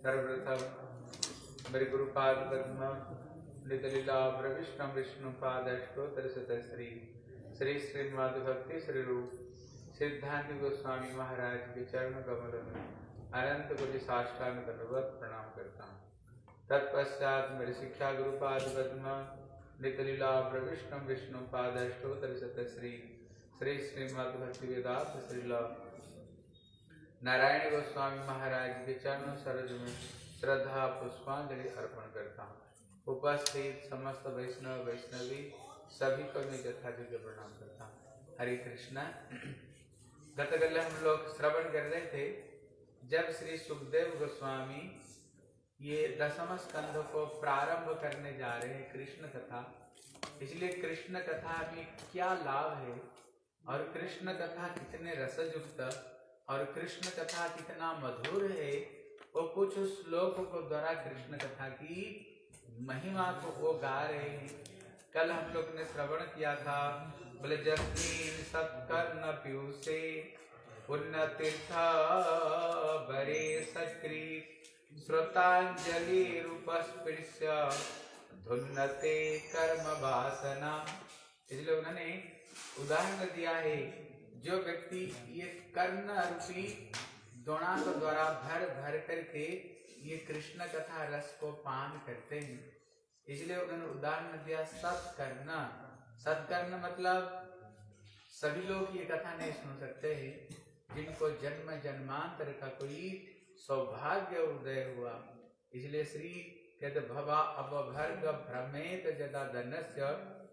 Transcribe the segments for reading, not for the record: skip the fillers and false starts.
सर्वप्रथम मेरे गुरुपाद पद्म नितलीला प्रविष्णु विष्णु पादष्टोत्तर श्री श्री श्रीमद भक्ति श्री रूप सिद्धांत गोस्वामी महाराज के चरण कमल में अनंत कोटि साष्टांग दंडवत प्रणाम करता हूँ। तत्पश्चात मेरे शिक्षा गुरुपाद पद्म नितलीला प्रविष्णु विष्णु पादष्टोत्तर श्री श्री श्रीमद भक्ति वेदांत श्रीला नारायण गोस्वामी महाराज के चरणों सरोज में श्रद्धा पुष्पांजलि अर्पण करता हूँ। उपस्थित समस्त वैष्णव वैष्णवी सभी को मैं यथायोग्य प्रणाम करता हूँ। हरे कृष्णा। गतकल हम लोग श्रवण कर रहे थे जब श्री सुखदेव गोस्वामी ये दशम स्कंध को प्रारंभ करने जा रहे हैं कृष्ण कथा। इसलिए कृष्ण कथा में क्या लाभ है और कृष्ण कथा कितने रसयुक्त और कृष्ण कथा कितना मधुर है, वो कुछ श्लोकों को द्वारा कृष्ण कथा की महिमा को वो गा रहे हैं। कल हम लोग ने श्रवण किया था, बोले जस्मीन सत्कर्ण पीयूषे पुण्य तीर्थ बरे सक्री श्रोतांजलि रूपस्पृश्य धुन्नते कर्म वासना। इसलिए उन्होंने उदाहरण दिया है, जो व्यक्ति ये कर्ण रूपी दोना के द्वारा भर भर करके ये कृष्ण कथा रस को पान करते हैं, इसलिए उन्होंने उदाहरण दिया सत्कर्ण। सत्कर्ण मतलब सभी लोग ये कथा नहीं सुन सकते हैं, जिनको जन्म जन्मांतर का कोई सौभाग्य उदय हुआ। इसलिए श्री कहते भवा अपभर्ग भ्रमेत जदा धनस्य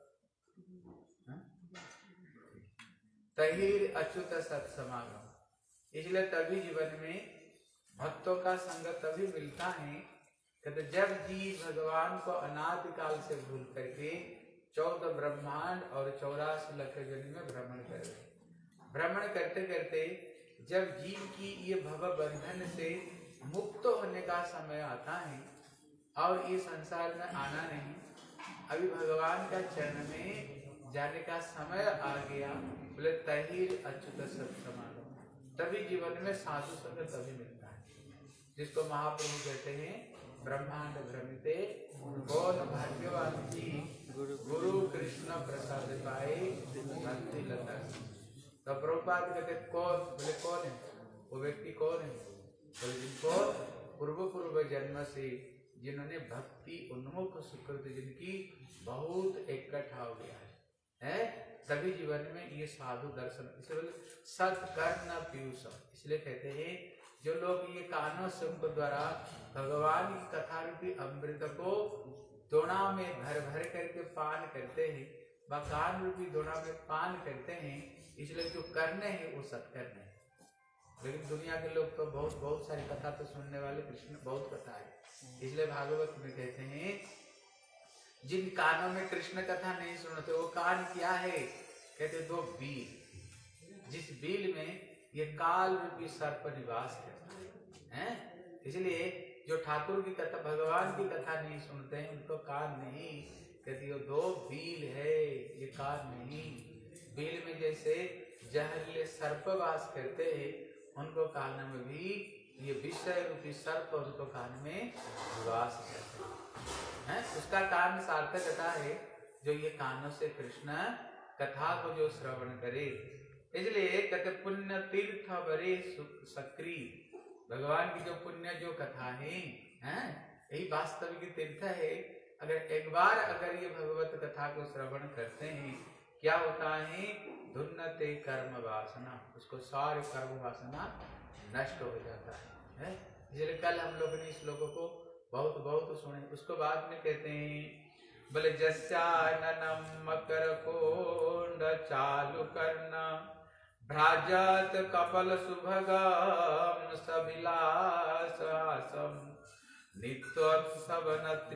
तहिर अच्युत सत्समागम। इसलिए तभी जीवन में भक्तों का संग तभी मिलता है कहते जब जीव भगवान को अनादि काल से भूल करके 14 ब्रह्मांड और 84 लाख जन्म में भ्रमण कर रहे। भ्रमण करते करते जब जीव की ये भव बंधन से मुक्त होने का समय आता है और ये संसार में आना नहीं, अभी भगवान का चरण में जाने का समय आ गया, बोले तहिर अच्युत सत्समागम। तभी जीवन में साधु संग तभी मिलता है, जिसको महाप्रभु कहते हैं ब्रह्मांड भ्रमिते कौन भाग्यवान जी गुरु कृष्ण प्रसाद पाए भक्ति लता। तो प्रभुपाद कहते कौन, बोले कौन है वो व्यक्ति, कौन है बोले जिनको पूर्व जन्म से जिन्होंने भक्ति उन्मुख सुकृत जिनकी बहुत इकट्ठा हो गया है, सभी जीवन में ये साधु दर्शन। इसलिए सत्कर्ण पीयूष, इसलिए कहते हैं जो लोग ये कानों से उनको द्वारा भगवान की कथा रूपी अमृत को दोना में भर भर करके पान करते हैं, व कान रूपी दोना में पान करते हैं, इसलिए जो करने हैं वो सत्कर्ण है। लेकिन दुनिया के लोग तो बहुत सारी कथा तो सुनने वाले, कृष्ण बहुत कथा है। इसलिए भागवत में कहते हैं जिन कानों में कृष्ण कथा नहीं सुनते वो कान क्या है, कहते दो बील, जिस बील में ये काल रूपी सर्प निवास करता है। इसलिए जो ठाकुर की कथा भगवान की कथा नहीं सुनते हैं उनको कान नहीं, कहते ये दो बील है, ये कान नहीं। बील में जैसे जहरीले सर्प वास करते हैं, उनको कान में भी ये विषय रूपी सर्प उनको कान में निवास करते हैं। उसका कारण सार्थक कथा है जो ये कानों से कृष्ण कथा को जो श्रवण करे। इसलिए कहते पुण्य तीर्थ बरे सक्री, भगवान की जो पुण्य जो कथा है, यही वास्तविक तीर्थ है। अगर एक बार अगर ये भगवत कथा को श्रवण करते हैं, क्या होता है, धुन्नते कर्म वासना, उसको सारे कर्म वासना नष्ट हो जाता है। इसलिए कल हम लोगों ने इस लोगों को बहुत सुने। उसको बाद में कहते हैं बोले जस्याननम मकर कोंड चालु करना भ्राजत कपल सुभगम सविलास आसम नित्योत्सव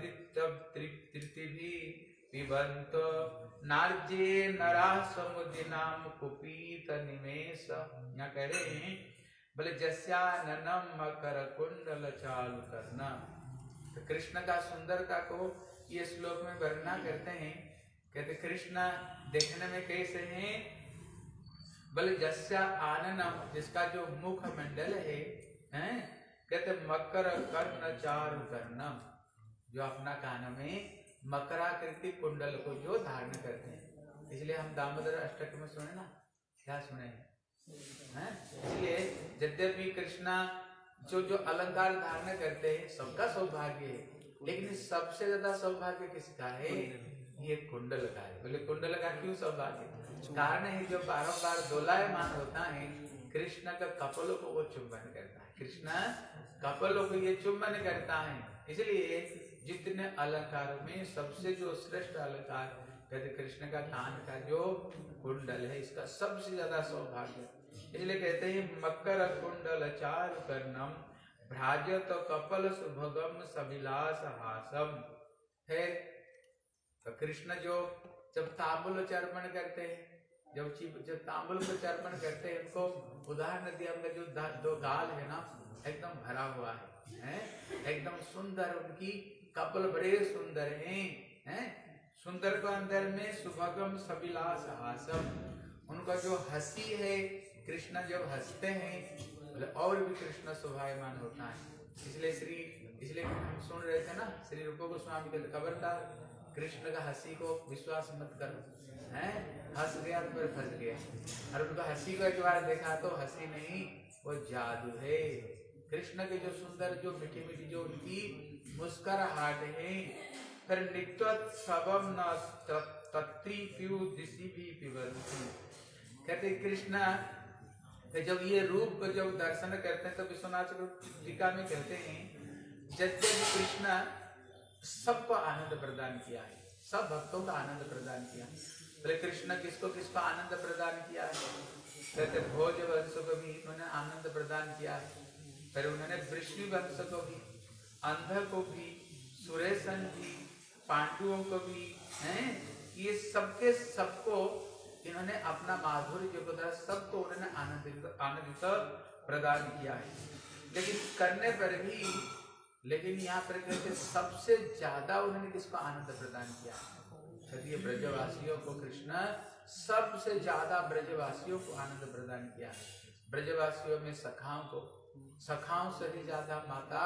तृप्ति भी पिबंत नार्जे नरा समुदिनाम कुपीत निमेश। यहाँ कह रहे हैं बोले जस्याननम मकर कुंडल चालु करना। तो कृष्ण का सुंदरता को ये श्लोक में वर्णना करते हैं। कहते कृष्ण देखने में कैसे हैं, बोले जस्या आननम, जिसका जो मुख मंडल है, कहते मकर कर्ण चारु कर्णम, जो अपना कान में मकराकृति कुंडल को जो धारण करते हैं। इसलिए हम दामोदर अष्टक में सुने ना, क्या सुने हैं? इसलिए यद्यपि कृष्णा जो जो अलंकार धारण करते हैं सबका सौभाग्य है, लेकिन सबसे ज्यादा सौभाग्य किसका है? ये कुंडल का है। बोले कुंडल का क्यों सौभाग्य? कारण है जो बारंबार दोलायमान होता है, कृष्ण का कपलों को वो चुंबन करता है। कृष्ण कपलों को ये चुंबन करता है। इसलिए जितने अलंकारों में सबसे जो श्रेष्ठ अलंकार कहते कृष्ण का कान का जो कुंडल है, इसका सबसे ज्यादा सौभाग्य। इसलिए कहते हैं मकर कुंडल चारु कर्णम भ्राजत कपल सुभगम सविलास हासम है। तो कृष्ण जो जब तांबुल चर्पण करते हैं, जब तांबुल को चर्पण करते हैं, उनको उदाहरण दिया उनका जो दो गाल है ना एकदम भरा हुआ है, एकदम सुंदर, उनकी कपल बड़े सुंदर हैं, सुंदर को अंदर में सुभगम सविलास हासम, उनका जो हंसी है, कृष्ण जब हंसते हैं और भी कृष्ण शोभायमान होता है। इसलिए हम सुन रहे थे ना, श्री रूप गोस्वामी के खबरदार कृष्ण का हंसी को विश्वास मत करो, हैं? हंस गया तो फिर फंस गया। और उनका हंसी को एक बार देखा तो हंसी नहीं, वो जादू है। कृष्ण के जो सुंदर, जो मीठी मीठी जो उनकी मुस्कुराहट है, फिर नित्योत्सवम न तत्रिप्यु दिशि भी पिबन्ति। कहते कृष्ण जब ये रूप को जब दर्शन करते हैं तो विश्वनाथ टीका में कहते हैं यद्यपि कृष्ण सबको आनंद प्रदान किया है, सब भक्तों का आनंद प्रदान किया। बोले कृष्ण किसको किसको आनंद प्रदान किया है? कहते भोज वंश को भी उन्होंने आनंद प्रदान किया है, फिर उन्होंने वृष्णि वंश को भी, अंध को भी, सुरेशन जी, पांडुओं को भी, हैं? ये सबके सबको इन्होंने अपना माधुर्य को द्वारा सबको उन्होंने आनंदित प्रदान किया है। लेकिन करने पर भी, लेकिन यहाँ पर कहते सबसे ज्यादा उन्होंने किसको आनंद प्रदान किया है? ये ब्रजवासियों को कृष्ण सबसे ज्यादा ब्रजवासियों को आनंद प्रदान किया है। ब्रजवासियों में सखाओं से भी ज्यादा माता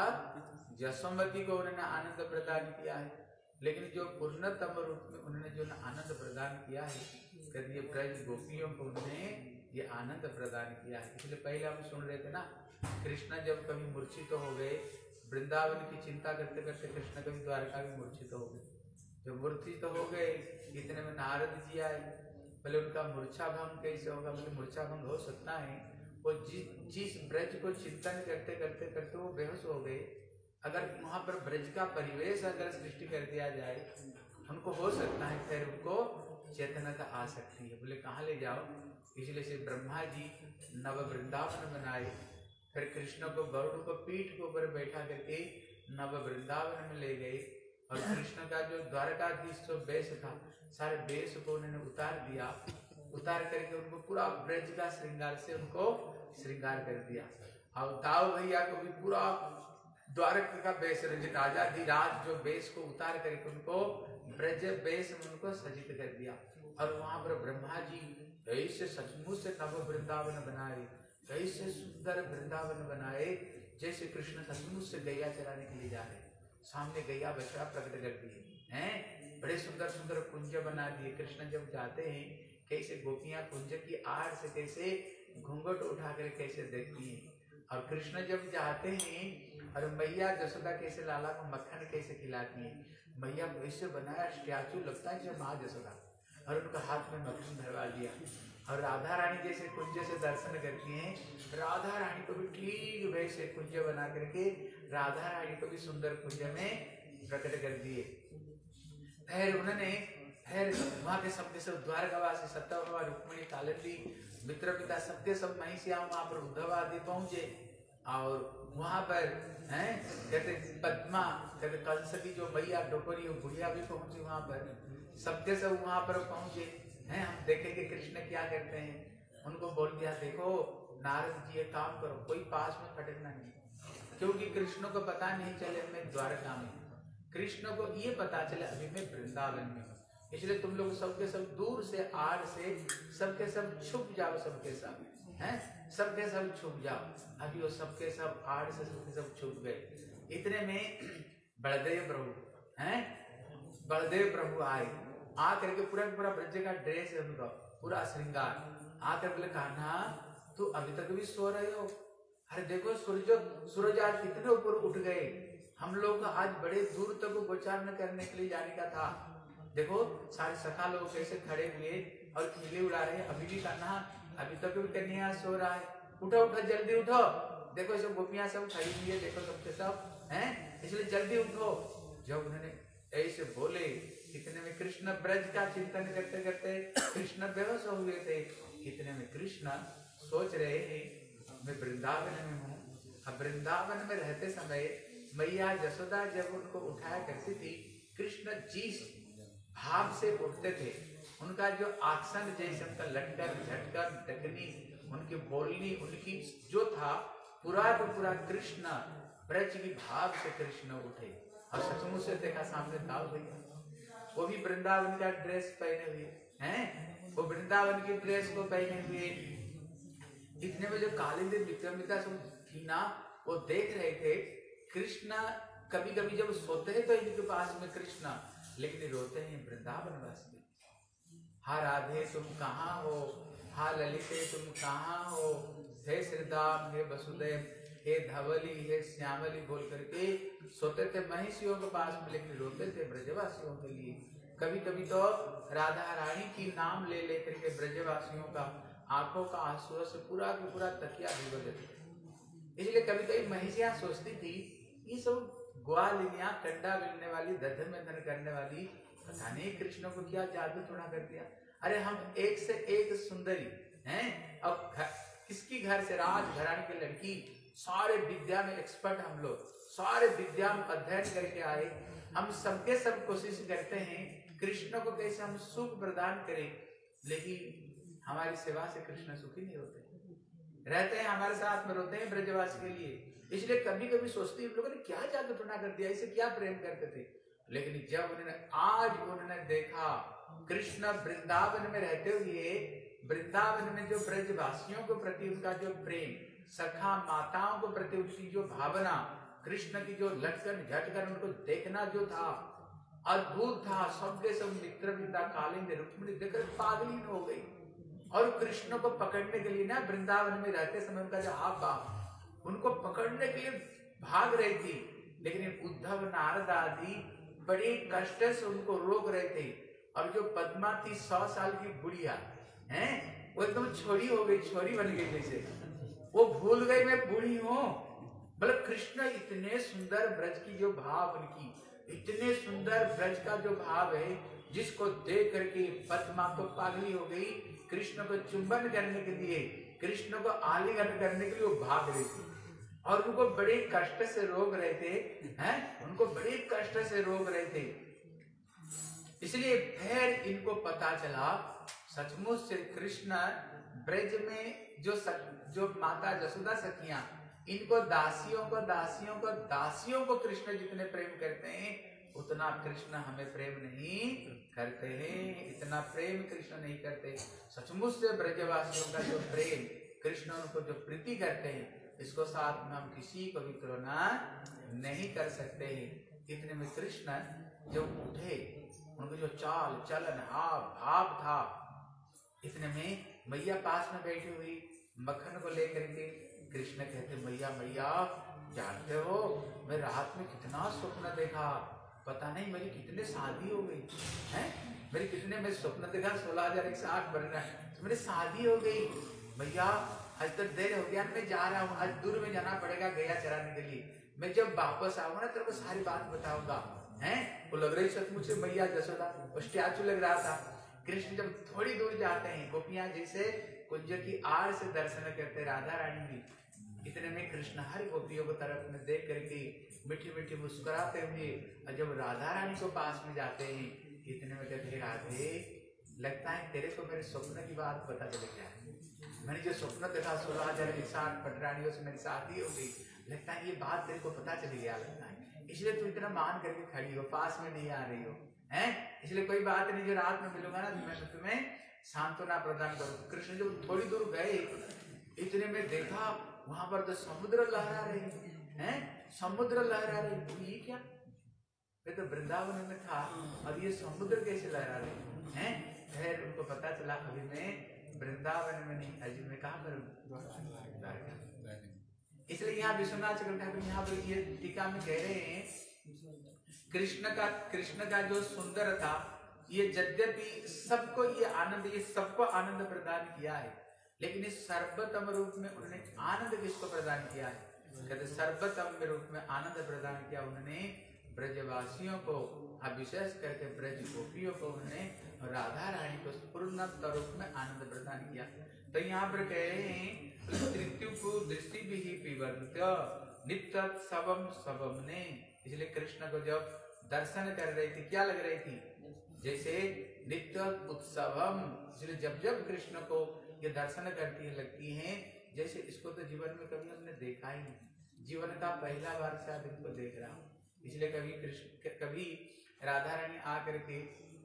यशोमती को उन्होंने आनंद प्रदान किया है। लेकिन जो पूर्णतम रूप में उन्होंने जो आनंद प्रदान किया है, कहते ब्रज गोपियों को उन्होंने ये आनंद प्रदान किया है। इसलिए पहले हम सुन रहे थे ना, कृष्ण जब कभी मूर्छित तो हो गए, वृंदावन की चिंता करते करते कृष्ण कभी द्वारका भी मूर्छित तो हो गए। जब मूर्छित तो हो गए, इतने में नारद जी आए। बोले उनका मूर्छा भंग कैसे होगा? बोले मूर्छा भंग हो सकता है, वो जिस ब्रज को चिंतन करते करते करते वो बेहोश हो गए। अगर वहां पर ब्रज का परिवेश अगर सृष्टि कर दिया जाए, उनको हो सकता है फिर उनको चेतनता आ सकती है। बोले कहाँ ले जाओ? इसलिए से ब्रह्मा जी नव वृंदावन बनाए, फिर कृष्ण को गरुड़ को पीठ के ऊपर बैठा करके नव वृंदावन में ले गए। और कृष्ण का जो द्वारकाधीश जो वेश था, सारे वेश को उन्होंने उतार दिया, उतार करके उनको पूरा ब्रज का श्रृंगार से उनको श्रृंगार कर दिया। और दाऊ भैया को भी पूरा द्वारका का वेश, राजाधिराज जो वेश को उतार करके उनको ब्रज वेश में उनको सज्जित कर दिया। और वहां पर ब्रह्मा जी ऐसे सचमुच से नव वृंदावन बनाए, ऐसे सुंदर वृंदावन बनाए जैसे कृष्ण सचमुच से गैया चराने के लिए जा रहे, सामने गैया बछड़ा प्रकट कर दिए हैं, बड़े सुंदर सुंदर कुंज बना दिए। कृष्ण जब जाते हैं, कैसे गोपियां कुंज की आड़ से कैसे घूंघट उठा कर कैसे देखती हैं। और कृष्ण जब जाते हैं, और मैया जसोदा कैसे लाला को मक्खन कैसे खिलाती है, मैया को ऐसे बनाया स्टैचू लगता है जैसे माँ जसोदा, और उनका हाथ में मक्खन धरवा दिया। और राधा रानी जैसे कुंज से दर्शन करती हैं, राधा रानी को भी ठीक वैसे कुंज बना करके राधा रानी को भी सुंदर कुंज में प्रकट कर दिए। फिर उन्होंने वहां के सबके सब द्वारकावासी सत्यभामा रुक्मिणी कालिंदी मित्र पिता सबके सब महिषिया वहां पर उद्धव आदि पहुंचे। और वहां पर हैं कहते पद्मा, कहते कंस की जो मैया डोकरी वो बुढ़िया भी पहुंची वहां पर, सबके सब वहां पर पहुंचे हैं। हम देखेंगे कृष्ण क्या करते हैं, उनको बोल दिया देखो नारद जी ये काम करो, कोई पास में फटकना नहीं, क्योंकि कृष्ण को पता नहीं चले मैं द्वारका में, कृष्ण को ये पता चले अभी मैं वृंदावन में। इसलिए तुम लोग सबके सब दूर से आड़ से सबके सब छुप जाओ, सबके सब हैं सबके सब छुप जाओ। अभी वो सबके सब आड़ से सबके सब छुप गए। इतने में बलदेव प्रभु हैं, बलदेव प्रभु आए, आकर के पूरा पूरा ब्रज का ड्रेस है उनका, पूरा श्रृंगार, आकर बोले कान्हा तू अभी तक भी सो रहे हो? अरे देखो सूरज आज कितने ऊपर उठ गए, हम लोग आज बड़े दूर तक गोचारण करने के लिए जाने का था। देखो सारे सखा लोग कैसे खड़े हुए और खिले उड़ा रहे हैं, अभी भी कान्हा अभी तक भी कन्या सो रहा है, उठो उठो जल्दी उठो, देखो सब गोपियां सब खड़ी हुई है, देखो सबके सब हैं, इसलिए जल्दी उठो। जब उन्होंने ऐसे बोले इतने में कृष्ण ब्रज का चिंतन करते करते कृष्ण बेहोश हो हुए थे। इतने में कृष्ण सोच रहे हैं मैं वृंदावन में हूँ। अब वृंदावन में रहते समय मैया यशोदा जब उनको उठाया करती थी, कृष्ण जिस भाव से उठते थे, उनका जो आसन जैसे उनका लटकन झटकन टकनी, उनकी बोलनी, उनकी जो था पूरा तो पूरा कृष्ण ब्रज की भाव से कृष्ण उठे और सचमुच से देखा सामने दाऊ भैया, वो भी वृंदावन का ड्रेस पहने हुए हैं, वो वृंदावन की ड्रेस को पहने हुए। इतने में जो कालिंदी विक्रमिका सब थी ना, वो देख रहे थे कृष्ण कभी कभी जब सोते हैं तो इनके पास में कृष्ण, लेकिन रोते हैं वृंदावन वासी। हा राधे तुम कहाँ हो, हा ललिते तुम कहाँ हो, हे श्रीदाम हे वसुदेव हे धवली हे श्यामली बोल करके सोते थे महिषियों के पास में, लेकिन रोते थे ब्रजवासियों के लिए। कभी कभी तो राधा रानी की नाम ले लेकर के ब्रजवासियों का आंखों का आंसू से पूरा के पूरा तकिया भिगो देते थे। इसलिए कभी कभी महिषियां सोचती थी ये सब ग्वालिनियां कंडा बिलने वाली दधन मेधन करने वाली, पता नहीं कृष्ण को क्या जादू थोड़ा कर दिया। अरे हम एक से एक सुंदरी हैं, अब किसकी घर से राजघराने की लड़की, सारे विद्या में एक्सपर्ट हम लोग, सारे विद्या में अध्ययन करके आए, हम सबके सब कोशिश करते हैं कृष्ण को कैसे हम सुख प्रदान करें, लेकिन हमारी सेवा से कृष्ण सुखी नहीं होते, रहते हैं हमारे साथ में, रोते हैं ब्रजवासी के लिए। इसलिए कभी कभी सोचते हैं लोगों ने क्या जादू टोना कर दिया, इसे क्या प्रेम करते थे। लेकिन जब उन्होंने देखा कृष्ण वृंदावन में रहते हुए, वृंदावन में जो ब्रजवासियों के प्रति उनका जो प्रेम, सखा माताओं को प्रति उनकी जो भावना, कृष्ण की जो लटकन झटकन उनको देखना जो था अद्भुत था। सबके सब मित्र वृंदा कालिंदी रुक्मिणी देखकर पागलीन हो गई और कृष्ण को पकड़ने के लिए ना वृंदावन में रहते समय उनका जो हाथ बाप उनको पकड़ने के लिए भाग रही थी, लेकिन उद्धव नारद आदि बड़े कष्ट से उनको रोक रहे थे। और जो पद्मा थी 100 साल की बुढ़िया हैं, वो एकदम छोरी हो गई, छोरी बन गई, जैसे वो भूल गई मैं बूढ़ी हूँ। मतलब कृष्ण इतने सुंदर ब्रज की जो भाव उनकी, इतने सुंदर ब्रज का जो भाव है, जिसको देख करके पद्मा तो पागली हो गई। कृष्ण को चुंबन करने के लिए, कृष्ण को आलिंगन करने के लिए वो भाग रही थी और उनको बड़े कष्ट से रोक रहे थे, हैं, उनको बड़े कष्ट से रोक रहे थे। इसलिए फिर इनको पता चला सचमुच से कृष्ण ब्रज में जो माता यशोदा सखियां, इनको दासियों को कृष्ण जितने प्रेम करते हैं उतना कृष्ण हमें प्रेम नहीं करते हैं, इतना प्रेम कृष्ण नहीं करते। सचमुच से ब्रजवासियों का जो प्रेम, कृष्ण उनको जो प्रीति करते हैं, इसको साथ में हम किसी को भी तुलना नहीं कर सकते हैं। इतने में कृष्ण जब उठे, उनको जो चाल चलन हाव भाव था, इतने में मैया पास में बैठी हुई मक्खन को लेकर के कृष्ण कहते मैया मैया जानते हो मैं रात में कितना स्वप्न देखा, पता नहीं मेरी कितने शादी हो गई है, मेरी कितने मैं स्वप्न देखा 16,108 बन रहा है, तो मेरी शादी हो गई। भैया आज तो देर हो गया, मैं जा रहा हूँ, आज दूर में जाना पड़ेगा गैया चराने के लिए, मैं जब वापस आऊंगा ना तेरे को सारी बात बताऊंगा। हैं वो लग रही सचमुच से मैया यशोदा, वो स्टैचू लग रहा था। कृष्ण जब थोड़ी दूर जाते हैं, गोपियां जैसे कुंज की आड़ से दर्शन करते राधा रानी भी, इतने में कृष्ण हर गोपियों को तरफ में देख करके मीठी मीठी मुस्कुराते हुए, और जब राधा रानी को पास में जाते हैं, इतने में कहते राधे लगता है तेरे को मेरे स्वप्न की बात पता चल गया, मैंने जो स्वप्न देखा 16,108 पटरानियों से मेरी शादी हो गई, लगता है ये बात तेरे को पता चल गया लगता है, इसलिए तू इतना मान करके खड़ी हो, पास में नहीं आ रही हो, हैं? इसलिए कोई बात नहीं, जो रात में मिलूंगा ना मैं तुम्हें सांत्वना प्रदान करूँ। कृष्ण जब थोड़ी दूर गए, इतने में देखा वहां पर तो समुद्र लहरा रहे हैं, समुद्र लहरा रहे। ये क्या, मैं तो वृंदावन में था और ये समुद्र कैसे लहरा रहे हैं? फिर उनको पता चला अभी मैं वृंदावन में नहीं, अभी मैं कहाँ पर हूँ? इसलिए यहाँ विश्वनाथ चक्रवर्ती ठाकुर यहाँ पर ये टीका में कह रहे हैं, कृष्ण का जो सुंदर था, ये यद्यपि सबको ये आनंद, ये सबको आनंद प्रदान किया है, लेकिन इस सर्वोत्तम रूप में उन्होंने आनंद किसको प्रदान किया है? कहते सर्वोत्तम रूप में आनंद प्रदान किया उन्होंने ब्रजवासियों को, विशेष करके ब्रज गोपियों को उन्होंने, राधा रानी को पूर्ण रूप में आनंद प्रदान किया। तो यहाँ पर कह रहे हैं तृतीय को दृष्टि भी ही पिबंत नित्य सबम सबम ने। इसलिए कृष्ण को जब दर्शन कर रही थी क्या लग रही थी? जैसे नित्य उत्सवम। इसलिए जब जब कृष्ण को ये दर्शन करती है लगती हैं जैसे इसको तो जीवन में कभी हमने देखा ही नहीं, जीवन का पहला बार शायद इनको देख रहा हूँ। इसलिए कभी राधा रानी आकर के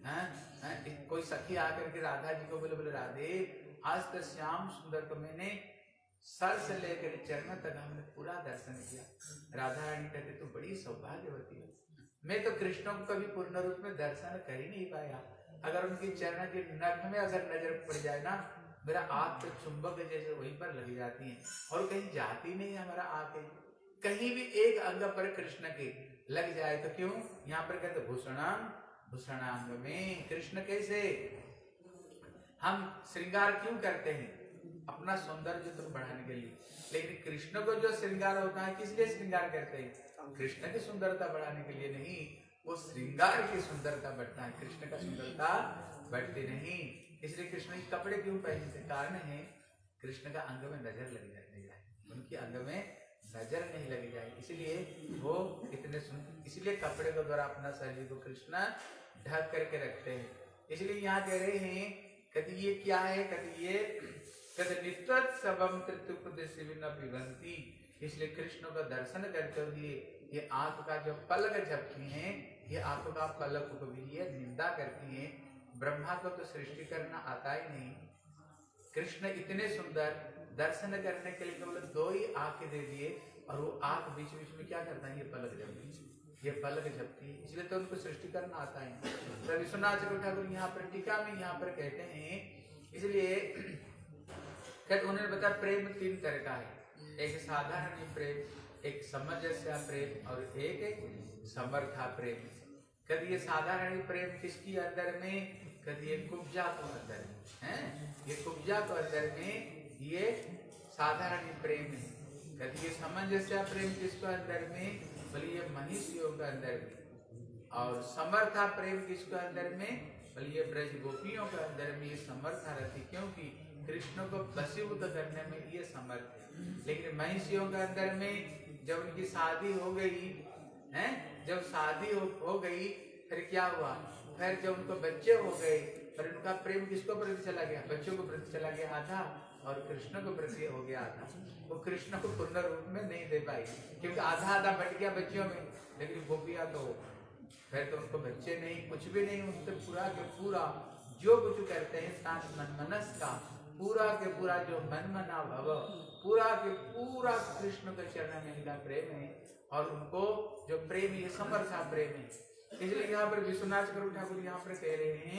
कोई सखी आकर के राधा जी को बोले, बोले राधे आज तो श्याम सुंदर को मैंने सर से लेकर चरण तक हमने पूरा दर्शन किया। राधा रानी कहते तो बड़ी सौभाग्यवती है, मैं तो कृष्ण को कभी पूर्ण रूप में दर्शन कर ही नहीं पाया। अगर उनकी चरण के नख में अगर नजर पड़ जाए ना, मेरा आँख तो चुंबक जैसे वहीं पर लग जाती है और कहीं जाती नहीं हमारा आँख। कहीं भी एक अंग पर कृष्ण के लग जाए तो क्यों? यहाँ पर कहते भूषणांग, भूषणांग में कृष्ण कैसे हम श्रृंगार क्यों करते हैं? अपना सौंदर्य तो बढ़ाने के लिए, लेकिन कृष्ण को जो श्रृंगार होता है किस लिए श्रृंगार करते हैं? कृष्ण की सुंदरता बढ़ाने के लिए नहीं, वो श्रृंगार की सुंदरता बढ़ता है, कृष्ण का सुंदरता बढ़ती नहीं। इसलिए कृष्ण के कपड़े क्यों पहनते? कारण है कृष्ण का अंग में नजर लग जाए, उनके अंग में नजर नहीं लगी जाए, इसलिए वो इतने सुंदर, इसलिए कपड़े के द्वारा अपना शरीर को कृष्ण ढक करके रखते हैं। इसलिए यहाँ कह रहे हैं कहते ये क्या है? कहते ये कहते नित्य सबम पिबंती। इसलिए कृष्ण का दर्शन करते हुए ये आंख का जो पलक झपकी है, ये आंखों का पलक को भी ये निंदा करती है। ब्रह्मा को तो सृष्टि करना आता ही नहीं, कृष्ण इतने सुंदर, दर्शन करने के लिए केवल दो ही आंखें दे दिए और वो आंख बीच बीच में क्या करता है? ये पलक झपकी, ये पलक झपकी, इसलिए तो उनको सृष्टि करना आता है। तो विश्वनाथ चक्रवर्ती ठाकुर यहाँ पर टीका में यहाँ पर कहते हैं, इसलिए कहते उन्होंने बताया प्रेम तीन तरह का है, एक साधारण प्रेम, एक सामंजस्य प्रेम और एक समर्था प्रेम। कभी ये साधारण प्रेम किसकी अंदर में? कभी ये कुब्जा को अंदर में है, ये कुब्जा को अंदर में ये साधारण प्रेम है। कभी ये सामंजस्य प्रेम किसको अंदर में? बोलिए ये महिषियों के अंदर में। और समर्था प्रेम किसको अंदर में? बोलिए ब्रज गोपियों के अंदर में ये समर्था रहती, क्योंकि कृष्ण को वशीभूत करने में ये समर्थ है। लेकिन महिषियों के अंदर में जब उनकी शादी हो गई है, जब शादी हो गई फिर क्या हुआ? फिर जब उनको बच्चे हो गए फिर उनका प्रेम किसको प्रति चला गया? बच्चों को प्रति चला गया आधा और कृष्ण को प्रति हो गया आधा। वो कृष्ण को पूर्ण रूप में नहीं दे पाई क्योंकि आधा आधा बट गया बच्चों में, लेकिन गोपियां तो फिर तो उनको बच्चे नहीं, कुछ भी नहीं, उनसे पूरा के पूरा जो कुछ करते हैं शांत मन मनस का पूरा के पूरा जो मन मना भव पूरा के पूरा कृष्ण के चरण में इनका प्रेम है और उनको जो प्रेम ये समर्था प्रेम है। इसलिए यहाँ पर विश्वनाथ चक्रवर्ती ठाकुर यहाँ पर कह रहे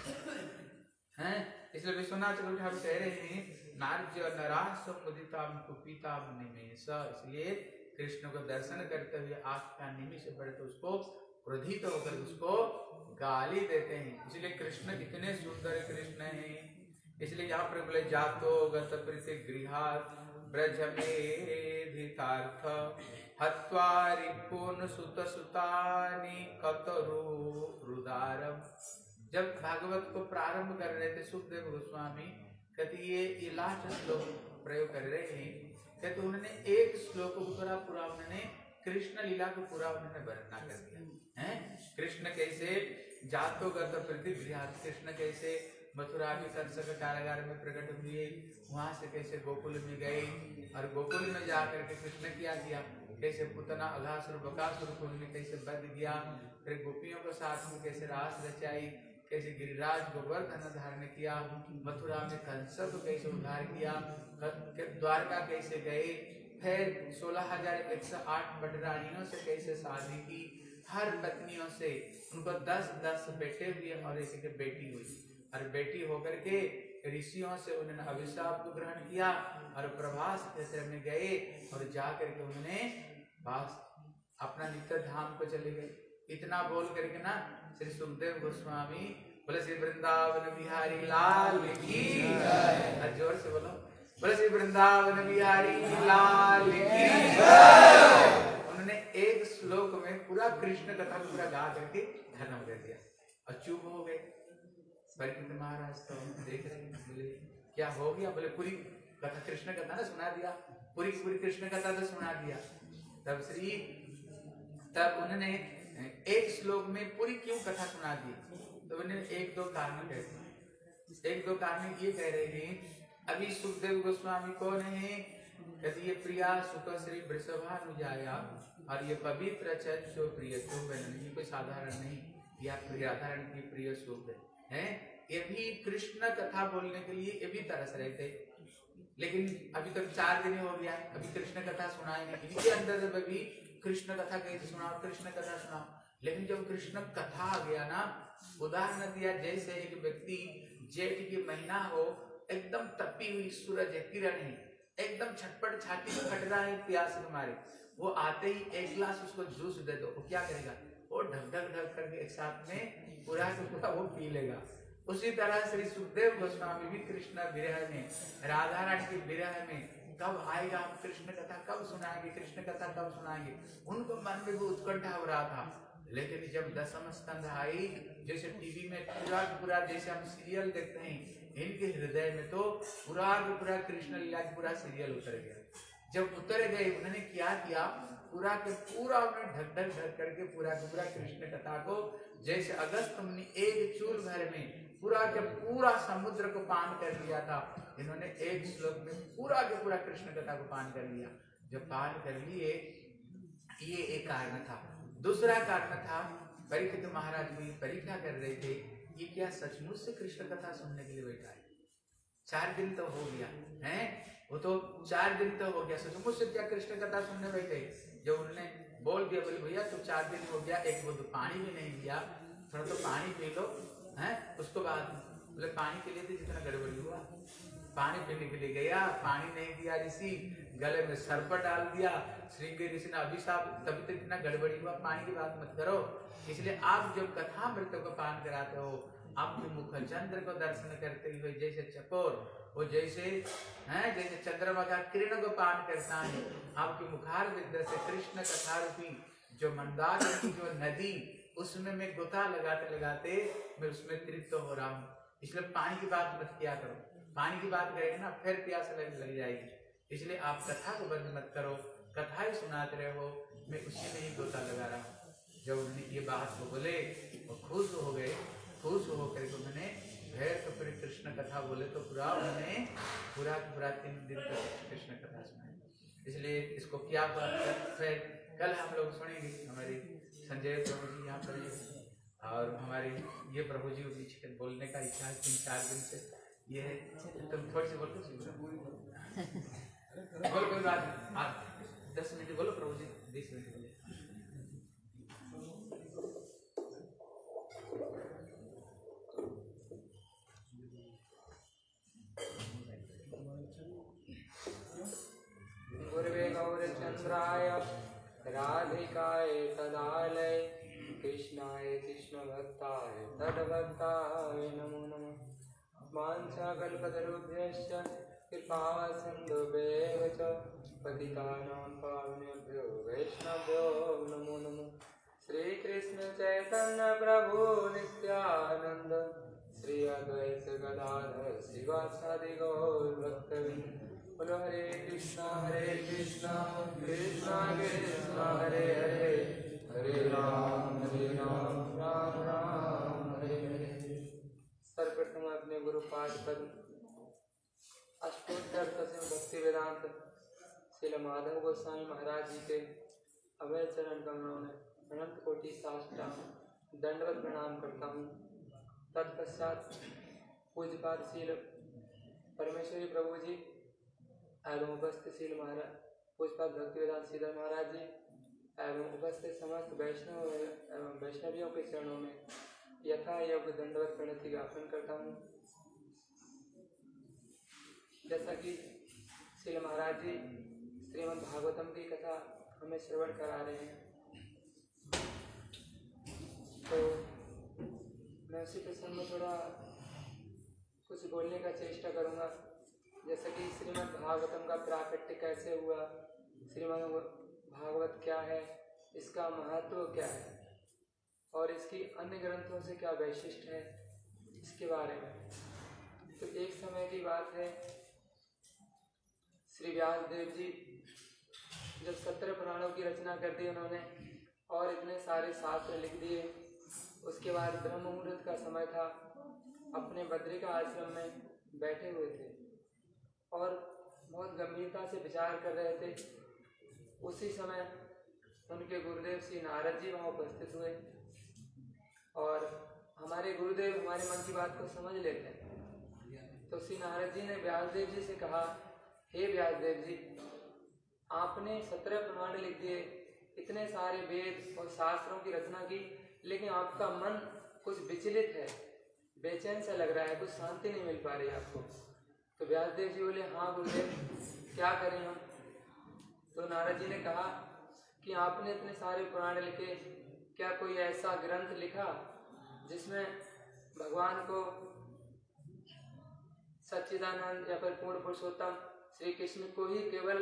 हैं, इसलिए विश्वनाथ चक्रवर्ती ठाकुर कह रहे हैं नार्य नरास मुदिताम कुपिताम निमेष। इसलिए कृष्ण को दर्शन करते हुए आंख का निमिष पड़े तो उसको क्रोधित होकर उसको गाली देते हैं। इसलिए कृष्ण कितने सुंदर कृष्ण हैं। इसलिए यहाँ पर बोले जातो गत प्रीति गृहात् ब्रज में धितार्थ हत्वा रिपुन सुत सुतानि कतरु रुदारम। जब भागवत को प्रारंभ कर रहे थे सुखदेव गोस्वामी कहते ये लास्ट श्लोक प्रयोग कर रहे हैं, कहते उन्होंने एक श्लोक को पूरा उन्होंने कृष्ण लीला को पूरा उन्होंने वर्णना कर दिया है। कृष्ण कैसे जातो गत प्रीति गृहात्, कृष्ण कैसे मथुरा के कंसक कारागार में प्रकट हुए, वहां से कैसे गोकुल में गए और गोकुल में जाकर के कृष्ण क्या किया, कैसे पुतना अघासुर बकासुर को उन्होंने कैसे वध किया, फिर गोपियों के साथ में कैसे रास रचाई, कैसे गिरिराज गोवर्धन धारण किया, मथुरा में कंस को कैसे उद्धार किया, द्वारका कैसे गए, फिर 16,108 बटरानियों से कैसे शादी की, हर पत्नियों से उनको 10-10 बेटे हुए और एक एक बेटी हुई, और बेटी होकर के ऋषियों से उन्होंने अभिशाप को ग्रहण किया और प्रभास क्षेत्र में गए और जाकर के उन्होंने बस अपना नित्य धाम को चले गए। इतना बोल करके ना श्री सुखदेव गोस्वामी बोले श्री वृंदावन बिहारी लाल की जय, जोर से बोलो बोले श्री वृंदावन बिहारी लाल की जय। उन्होंने एक श्लोक में पूरा कृष्ण कथा पूरा गा करके खत्म कर दिया और चुप हो गए। परीक्षित महाराज तो देख रहे हैं, बोले क्या हो गया, बोले पूरी कथा कृष्ण कथा ना सुना दिया, पूरी कृष्ण कथा तो सुना दिया। तब उन्होंने एक श्लोक में पूरी क्यों कथा सुना दी, तो उन्होंने एक दो कारण कह दिए। एक दो कारण ये कह रहे थे, अभी सुखदेव गोस्वामी कौन है, कहते ये प्रिया सुख श्री वृषभानुजाया, और ये पवित्र चैत्र प्रिय शुभ है, ये कोई साधारण नहीं, यह प्रियाधारण की प्रिय शुभ है। ये भी कृष्ण कथा बोलने के लिए ये भी तरस रहे थे, लेकिन अभी तक 4 दिन हो गया, अभी कृष्ण कथा सुनाएंगे, इनके अंदर भी कृष्ण कथा कैसे सुनाओ, कृष्ण कथा सुनाओ। लेकिन जब कृष्ण कथा आ गया ना, उदाहरण दिया जैसे एक व्यक्ति जेठ की महीना हो, एकदम तपी हुई सूरज है, किरण है, एकदम छटपट छाती में फट रहा है प्यास के मारे, वो आते ही एक गिलास उसको जूस दे दो, वो क्या करेगा, वो ढक ढक ढक करके एक साथ में पूरा वो पी लेगा। उसी तरह श्री सुखदेव गोस्वामी भी कृष्ण विरह में, राधा रानी के विरह में कब आएगा, हम कृष्ण कथा कब सुनाएंगे, कृष्ण कथा कब सुनाएंगे, उनको मन में वो उत्कंठा हो रहा था। लेकिन जब दशम स्कंध आई, जैसे टीवी में पूरा जैसे हम सीरियल देखते हैं, इनके हृदय में तो पूरा कृष्ण लीला की पूरा सीरियल उतर गया। जब उतर गए, उन्होंने क्या किया, पूरा उन्होंने ढक ढक करके पूरा कृष्ण कथा को, जैसे अगस्त मुनि एक चूल भर में पूरा समुद्र को पान कर लिया था, इन्होंने एक श्लोक में पूरा कृष्ण कथा को पान कर लिया। जब पान कर लिए, ये एक कारण था। दूसरा कारण था, परीक्षित महाराज भी परीक्षा कर रहे थे, ये क्या सचमुच से कृष्ण कथा सुनने के लिए बैठा है, 4 दिन तो हो गया है, वो तो 4 दिन तो हो गया, सचमुच से क्या कृष्ण कथा सुनने बैठे। जब उन्होंने बोल दिया, बोले भैया तो 4 दिन हो गया, एक बूंद पानी भी नहीं दिया, थोड़ा तो पानी पी लो है। उसको बाद बोले पानी के लिए तो जितना गड़बड़ी हुआ, पानी पीने के लिए गया, पानी नहीं दिया ऋषि, गले में सर्प डाल दिया, श्रृंगी ऋषि ने अभिशाप, तभी तो इतना गड़बड़ी हुआ, पानी की बात मत करो। इसलिए आप जब कथा मृत्यु को पान कराते हो, आपके मुख चंद्र को दर्शन करते हुए जैसे चकोर, वो जैसे चंद्रमा का किरण को पान करता है, आपके मुखार विद्या से कृष्ण कथा रूपी जो मंदार की जो नदी, उसमें मैं गोता लगाते लगाते मैं उसमें तृप्त हो रहा हूँ। इसलिए पानी की बात मत किया करो, पानी की बात करेंगे ना फिर प्यास लग जाएगी। इसलिए आप कथा को बंद मत करो, कथा ही सुनाते रहो, मैं उसी में ही गोता लगा रहा हूँ। जब उन्होंने ये बात को बोले, वो खुश हो गए, खुश होकर उन्होंने फिर तो फिर कृष्ण कथा बोले तो उन्होंने पूरा 3 दिन तक कृष्ण कथा सुनाई। इसलिए इसको क्या फिर कल हम लोग सुनेंगे, हमारे संजय प्रभु जी यहाँ पर, और हमारे ये प्रभु जी बीच बोलने का इच्छा है 3-4 दिन से, ये है तुम थोड़ी सी बोलो कोई बात नहीं, 10 मिनट बोलो प्रभु जी, 20 मिनट बोले। गुरुवे गौरचंद्राय राधिकाय तदालय कृष्णाय कृष्णभक्ताय तद्भक्ताय नमो नमः। वाञ्छाकल्पतरुभ्यश्च कृपासिन्धुभ्येव च पतितानां पावनेभ्यो वैष्णवभ्यो नमो नमः। श्री कृष्ण चैतन्य प्रभु नित्यानंद, श्री अद्वैत गदाधर शिवासादि गौर भक्तवृंद। बोलो हरे कृष्णा कृष्णा कृष्णा हरे हरे, हरे राम राम राम हरे हरे। सर्वप्रथम अपने गुरु पाद पद्म अष्टोत्तर भक्ति वेदांत श्रील माधव गोस्वामी महाराज जी के अभय चरण कमलों में अनंत कोटि साष्टांग दंडवत प्रणाम करता हूँ तत्पश्चात पूज्यपाद शील परमेश्वरी प्रभु जी एवं उपस्थित शील महाराज पूज्यपाद भक्तिवेदांत श्रीधर महाराज जी एवं उपस्थित समस्त वैष्णव एवं वैष्णवियों के चरणों में यथा योग्य दंडवत प्रणति ज्ञापन करता हूँ। जैसा कि श्री महाराज जी श्रीमद् भागवतम की कथा हमें श्रवण करा रहे हैं, तो मैं उसी प्रसंग में थोड़ा कुछ बोलने का चेष्टा करूँगा। जैसा कि श्रीमद् भागवतम का प्राकट्य कैसे हुआ, श्रीमद् भागवत क्या है, इसका महत्व क्या है और इसकी अन्य ग्रंथों से क्या वैशिष्ट है, इसके बारे में। तो एक समय की बात है, श्री व्यासदेव जी जब 17 पुराणों की रचना कर दी उन्होंने और इतने सारे शास्त्र लिख दिए, उसके बाद ब्रह्म मुहूर्त का समय था, अपने बद्रिका आश्रम में बैठे हुए थे और बहुत गंभीरता से विचार कर रहे थे। उसी समय उनके गुरुदेव श्री नारद जी वहाँ उपस्थित हुए और हमारे गुरुदेव हमारे मन की बात को समझ लेते हैं। तो श्री नारद जी ने व्यासदेव जी से कहा, हे व्यासदेव जी, आपने 17 पुराण लिख दिए, इतने सारे वेद और शास्त्रों की रचना की, लेकिन आपका मन कुछ विचलित है, बेचैन सा लग रहा है, कुछ शांति नहीं मिल पा रही आपको। तो व्यासदेव जी बोले, हाँ गुरुदेव, क्या करें हम। तो नारद जी ने कहा कि आपने इतने सारे पुराण लिखे, क्या कोई ऐसा ग्रंथ लिखा जिसमें भगवान को सच्चिदानंद या फिर पूर्ण पुरुषोत्तम श्री कृष्ण को ही केवल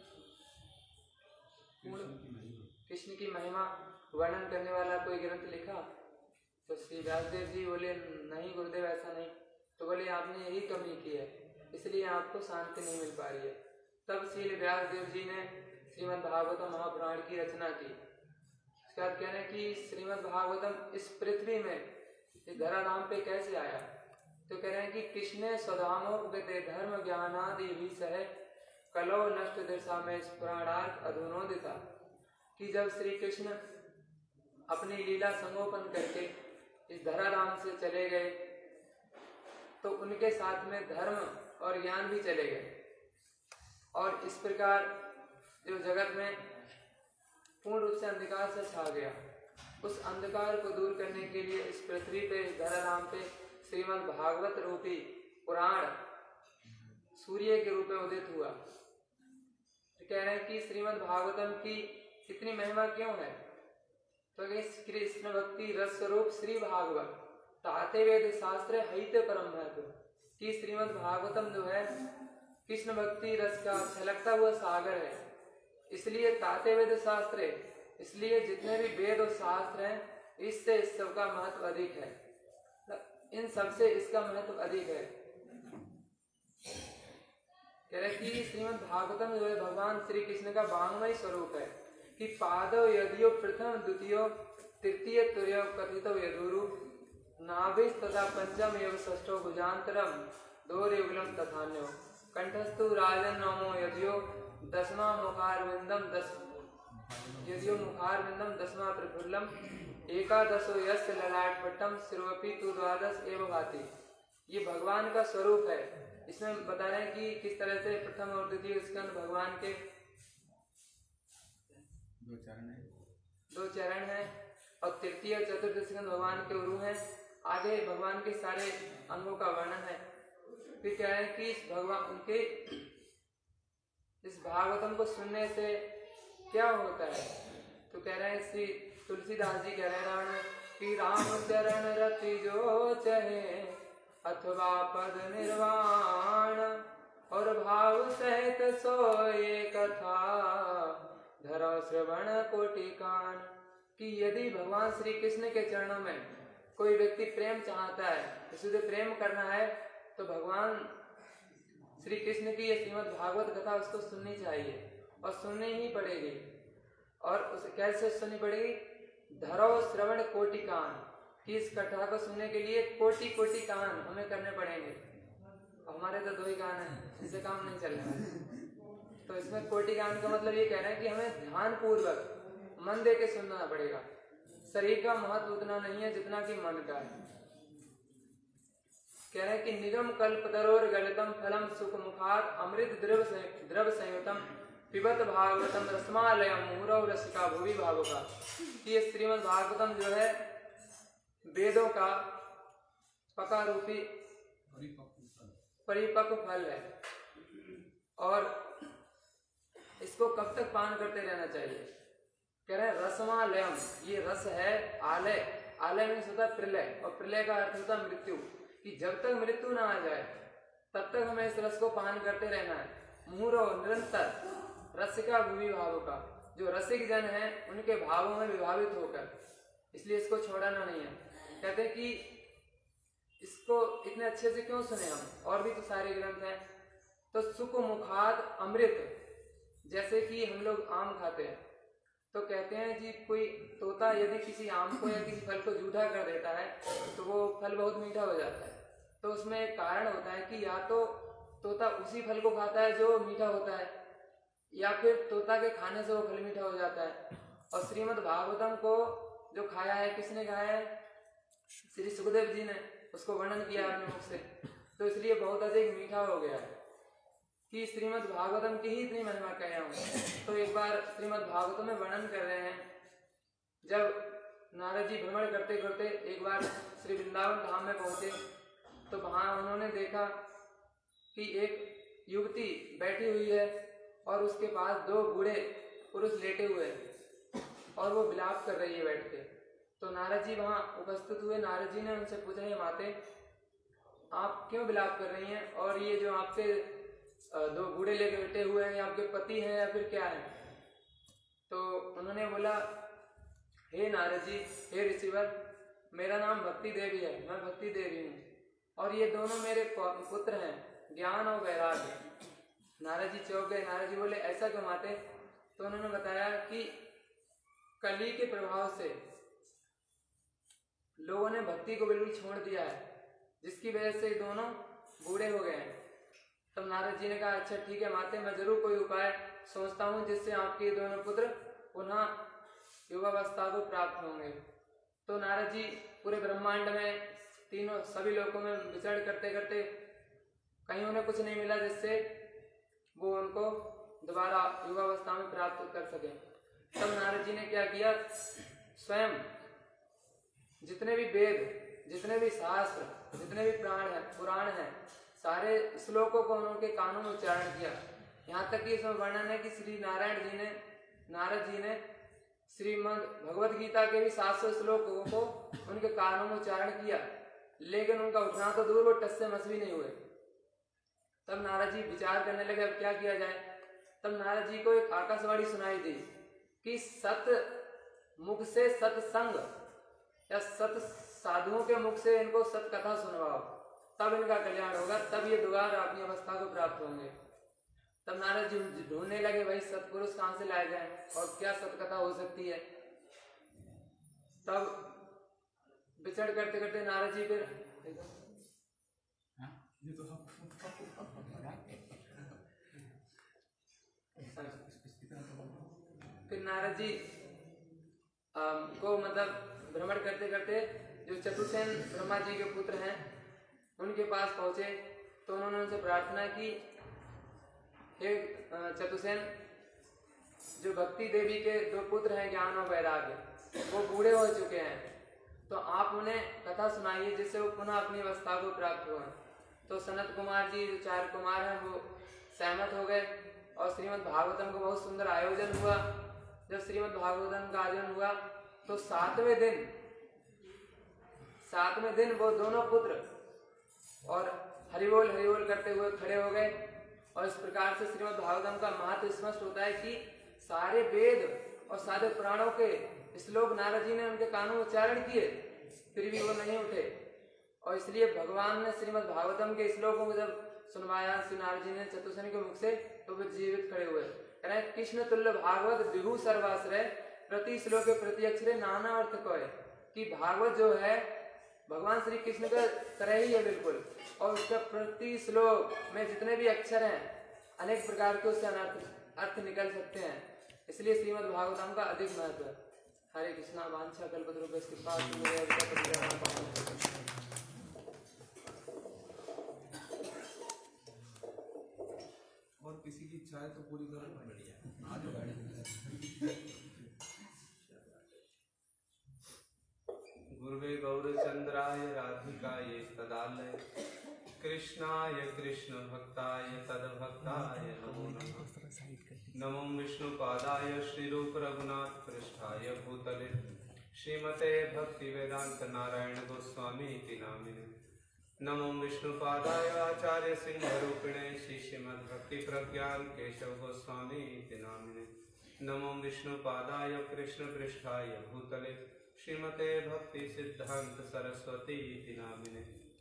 कृष्ण की महिमा वर्णन करने वाला कोई ग्रंथ लिखा। तो श्री व्यासदेव जी बोले, नहीं गुरुदेव, ऐसा नहीं। तो बोले, आपने यही कमी की है, इसलिए आपको शांति नहीं मिल पा रही है। तब श्री व्यासदेव जी ने श्रीमद् भागवतम महापुराण की रचना की। उसके बाद कह रहे हैं कि श्रीमद् भागवतम इस पृथ्वी में, इस धराधाम पे कैसे आया। तो कह रहे हैं कि कृष्ण स्वधामोपगते धर्म ज्ञानादि भी सह कलो नष्ट दशा में पुराणार्थ अधुनोदिता, कि जब श्री कृष्ण अपनी लीला संगोपन करके इस धराधाम से चले गए तो उनके साथ में धर्म और ज्ञान भी चले गए और इस प्रकार जो जगत में पूर्ण रूप से अंधकार से छा गया, उस अंधकार को दूर करने के लिए इस पृथ्वी पे, इस धराधाम पे श्रीमद् भागवत रूपी पुराण सूर्य के रूप में उदित हुआ। तो कह रहे हैं कि श्रीमद् भागवतम की इतनी महिमा क्यों है। तो कृष्ण भक्ति रस स्वरूप श्री भागवत ताते वेद शास्त्र हित परम महत्व, कि श्रीमद् भागवतम जो है कृष्ण भक्ति रस का छलकता हुआ सागर है, इसलिए ताते वेद शास्त्र, इसलिए जितने भी वेद और शास्त्र हैं इससे इस सब का महत्व अधिक है, इन सबसे इसका महत्व अधिक है। कह रहे कि श्रीमद् भागवतम जो है भगवान श्री कृष्ण का वांग्मय स्वरूप है, कि पादो यदियो प्रथम द्वितीयो तृतीय तुर्यो कथितो यदुरु नाभिस तथा पंचम एवं षष्ठो भुजांतरम दोर्युगलम तथान्यो कंठस्थु राजन नमो यदियो दसमा मुखारविंदम यदियो मुखारविंदम दसमा प्रफुल्लम एकादशो यस्य ललाटपट्टम सिरोपि तु द्वादश एवं भाति। ये भगवान का स्वरूप है। इसमें बता रहे हैं कि किस तरह से प्रथम और द्वितीय स्कंद भगवान के दो चरण है और तृतीय चतुर्थ स्कंद भगवान के उरु हैं। आगे भगवान के सारे अंगों का वर्णन है। फिर कह रहे हैं कि इस भगवान के इस भागवतम को सुनने से क्या होता है। तो कह रहे हैं श्री तुलसीदास जी कह रहे हैं रावण कि राम चरण रति जो चहे अथवा पद निर्वाण और भाव सहित सोए कथा धरो श्रवण कोटि कान। कि यदि भगवान श्री कृष्ण के चरणों में कोई व्यक्ति प्रेम चाहता है, उसे प्रेम करना है, तो भगवान श्री कृष्ण की ये श्रीमद् भागवत कथा उसको सुननी चाहिए और सुननी ही पड़ेगी। और उसे कैसे सुननी पड़ेगी? धरो श्रवण कोटि कान, कि इस कथा को सुनने के लिए कोटि कोटि कान हमें करने पड़ेंगे। हमारे तो 2 ही कान हैं, इससे काम नहीं चलेगा। तो इसमें कोटि कान का मतलब ये कह रहे हैं कि हमें ध्यान पूर्वक मन दे के सुनना पड़ेगा। शरीर का महत्व उतना नहीं है जितना कि मन का है। कह रहे हैं कि निगम कल्पतरोर गलितम फलम सुख मुखात अमृत द्रव संयुतम पिबत भागवतम रसमालयम मुहुरव रसिका भुवि भावुका। कि ये श्रीमद् भागवतम जो है वेदों का पका रूपी परिपक्व फल है और इसको कब तक पान करते रहना चाहिए। कह रहे हैं रसमालयम, ये रस है आलय, आलय में होता है प्रलय और प्रलय का अर्थ होता है मृत्यु, कि जब तक मृत्यु ना आ जाए तब तक हमें इस रस को पान करते रहना है। मुहुरो निरंतर रसिका भूमि भावों का, जो रसिक जन है उनके भावों में विभावित होकर, इसलिए इसको छोड़ना नहीं है। कहते हैं कि इसको इतने अच्छे से क्यों सुने हम, और भी तो सारे ग्रंथ हैं। तो सुख मुखात अमृत, जैसे कि हम लोग आम खाते हैं तो कहते हैं जी कोई तोता यदि किसी आम को या किसी फल को जूठा कर देता है तो वो फल बहुत मीठा हो जाता है। तो उसमें एक कारण होता है कि या तो तोता उसी फल को खाता है जो मीठा होता है, या फिर तोता के खाने से वो फल मीठा हो जाता है। और श्रीमद् भागवतम को जो खाया है, किसने खाया है? श्री सुखदेव जी ने उसको वर्णन किया अपने मुख से, तो इसलिए बहुत अधिक मीठा हो गया है कि श्रीमद् भागवतम की ही इतनी महिमा कह हूँ। तो एक बार श्रीमद् भागवतम में वर्णन कर रहे हैं, जब नारद जी भ्रमण करते करते एक बार श्री वृंदावन धाम में पहुंचे तो वहां उन्होंने देखा कि एक युवती बैठी हुई है और उसके पास दो बूढ़े पुरुष लेटे हुए हैं और वो विलाप कर रही है बैठ के। तो नारद जी वहां उपस्थित हुए। नारद जी ने उनसे पूछा, ये माते आप क्यों विलाप कर रही हैं, और ये जो आपसे दो बूढ़े लेके बैठे हुए हैं, आपके पति हैं या फिर क्या है? तो उन्होंने बोला, हे नारद जी, हे ऋषिवर, मेरा नाम भक्ति देवी है, मैं भक्ति देवी हूँ और ये दोनों मेरे पुत्र हैं, ज्ञान और वैराग्य। नारद जी चौंक गए। नारद जी बोले, ऐसा क्यों माते? तो उन्होंने बताया कि कली के प्रभाव से लोगों ने भक्ति को बिल्कुल छोड़ दिया है, जिसकी वजह से दोनों बूढ़े हो गए हैं। तब नारद जी ने कहा, अच्छा ठीक है माते, मैं जरूर कोई उपाय सोचता हूँ जिससे आपके दोनों पुत्र पुनः युवावस्था को प्राप्त होंगे। तो नारद जी पूरे ब्रह्मांड में तीनों सभी लोकों में विचरण करते करते कहीं उन्हें कुछ नहीं मिला जिससे वो उनको दोबारा युवावस्था में प्राप्त कर सके। तब नारद जी ने क्या किया, स्वयं जितने भी वेद, जितने भी शास्त्र, जितने भी पुराण हैं, सारे श्लोकों को उनके कानों में उच्चारण किया। यहाँ तक कि इसमें वर्णन है कि श्री नारद जी ने श्रीमद् भगवद गीता के भी 700 श्लोकों को उनके कानों में उच्चारण किया, लेकिन उनका उठना तो दूर, वो टस से मस भी नहीं हुए। तब नारद जी विचार करने लगे अब क्या किया जाए। तब नारद जी को एक आकाशवाणी सुनाई दी कि सत मुख से सत्संग या सत साधुओं के मुख से इनको सत कथा सुनवाओ, तब इनका कल्याण होगा, तब ये दोबारा अपनी अवस्था को प्राप्त होंगे। तब नारद जी ढूंढने लगे भाई सत्पुरुष कहाँ से लाए जाएं और क्या सतकथा हो सकती है। तब विचरण करते करते नारद जी फिर नारद जी को मतलब भ्रमण करते करते जो चतुर्सेन ब्रह्मा जी के पुत्र हैं उनके पास पहुंचे। तो उन्होंने उनसे प्रार्थना की, हे चतुर्सेन, जो भक्ति देवी के दो पुत्र हैं ज्ञान और वैराग्य, वो बूढ़े हो चुके हैं, तो आप उन्हें कथा सुनाइए जिससे वो पुनः अपनी अवस्था को प्राप्त हुए। तो सनत कुमार जी जो 4 कुमार हैं वो सहमत हो गए और श्रीमद् भागवतम का बहुत सुंदर आयोजन हुआ। जब श्रीमद् भागवतम का आयोजन हुआ तो 7वें दिन वो दोनों पुत्र और हरिबोल हरिबोल करते हुए खड़े हो गए। और इस प्रकार से श्रीमद् भागवतम का महत्व स्पष्ट होता है कि सारे वेद और सारे पुराणों के श्लोक नारद जी ने उनके कानों में उच्चारण किए, फिर भी वो नहीं उठे। और इसलिए भगवान ने श्रीमद् भागवतम के श्लोकों को जब सुनवाया श्री नारद जी ने चतुर्सेन के मुख से, तो वे जीवित खड़े हुए। कह रहे कृष्ण तुल्य भागवत विभु सर्वाश्रय प्रति श्लोक प्रति अक्षरे नाना अर्थ कहे, कि भागवत जो है भगवान श्री कृष्ण का तरह ही है बिल्कुल, और उसका प्रति श्लोक में जितने भी अक्षर हैं अनेक प्रकार के उससे अर्थ निकल सकते हैं। इसलिए श्रीमद् भागवतम का अधिक महत्व है। हरे कृष्णा वांछा कल्पतरुभ्यश्च कृपा सिंधु और किसी की इच्छा है तो पूरी करो। बढ़िया आगे बढ़े। गुरुवे गौरचंद्राय राधिकाये तदालय कृष्णाय कृष्ण भक्ताय तद्भक्ताय नमो नमः। नमो विष्णुपादाय श्रीरूप रघुनाथ पृष्ठाय भूतले श्रीमते भक्ति वेदांत नारायण गोस्वामी इति नामिने। नमो विष्णुपादाय आचार्य सिंहरूपिणे श्रीमद्भक्ति प्रज्ञान केशव गोस्वामी इति नामिने। नमो विष्णुपादाय कृष्ण पृष्ठाय भूतले श्रीमते भक्ति सिद्धांत सरस्वती इति नामिने।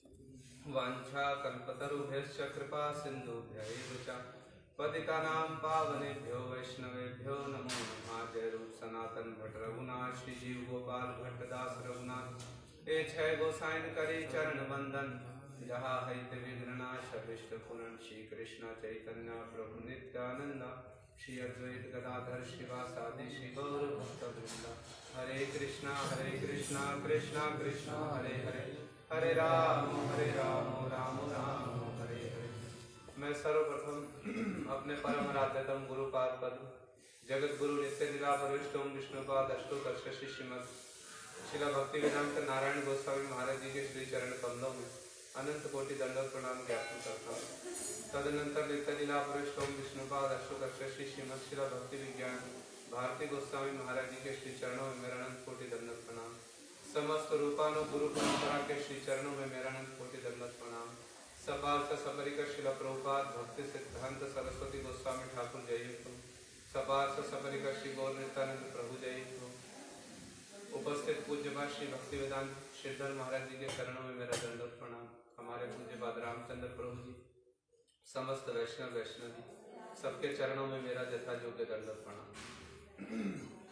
वाञ्छा कल्पतरुभ्यश्च कृपा सिन्धुभ्यैव च पतितानां पावनेभ्यो वैष्णवेभ्यो नमो नमः। जय रूप सनातन भट्ट रघुनाथ श्री जीव गोपाल भट्ट दास रघुनाथ ए छय गोसाइन करी चरण वंदन। जहाँ हित विघ्ननाश विष्ट पुरन श्री कृष्ण चैतन्य प्रभु नित्यानंद श्री अद्वैत गदाधर शिवासादि श्री गौर भक्त वृंदा। हरे कृष्णा कृष्णा कृष्णा हरे हरे हरे राम राम राम हरे हरे। मैं सर्वप्रथम अपने परम आराध्यतम गुरुपाद पद जगत गुरु नित्य लीला वरिष्ठम विष्णुपाद अष्टोत्तर श्रीमद शिला भक्ति वेदांत नारायण गोस्वामी महाराज जी के श्री चरण कमलों में अनंत कोटि दंडवत प्रणाम ज्ञापन करता हूँ। तदनंतर नित्य लीला वरिष्ठम विष्णुपाद अष्टोत्तर श्रीमद शिला भक्ति विज्ञान भारती गोस्वामी महाराज जी के श्री चरणों में मेरा अनंत कोटि दंडवत प्रणाम। समस्त रूपानु गुरु परंपरा के श्री चरणों में मेरा अनंत कोटि दंडवत प्रणाम। सपाल सपरिकर शिला प्रभुपाद भक्ति सिद्धांत सरस्वती गोस्वामी ठाकुर जय हो। सपाल सपरिकर श्री गौर नित्यानंद प्रभु जय हो। उपस्थित पूज्यपाद श्री भक्ति वेदांत श्रीधर महाराज जी के चरणों में मेरा दंडवत प्रणाम। हमारे पूज्यपाद रामचंद्र प्रभु जी समस्त वैष्णवी सबके चरणों में मेरा जथा योग्य दंडवत प्रणाम।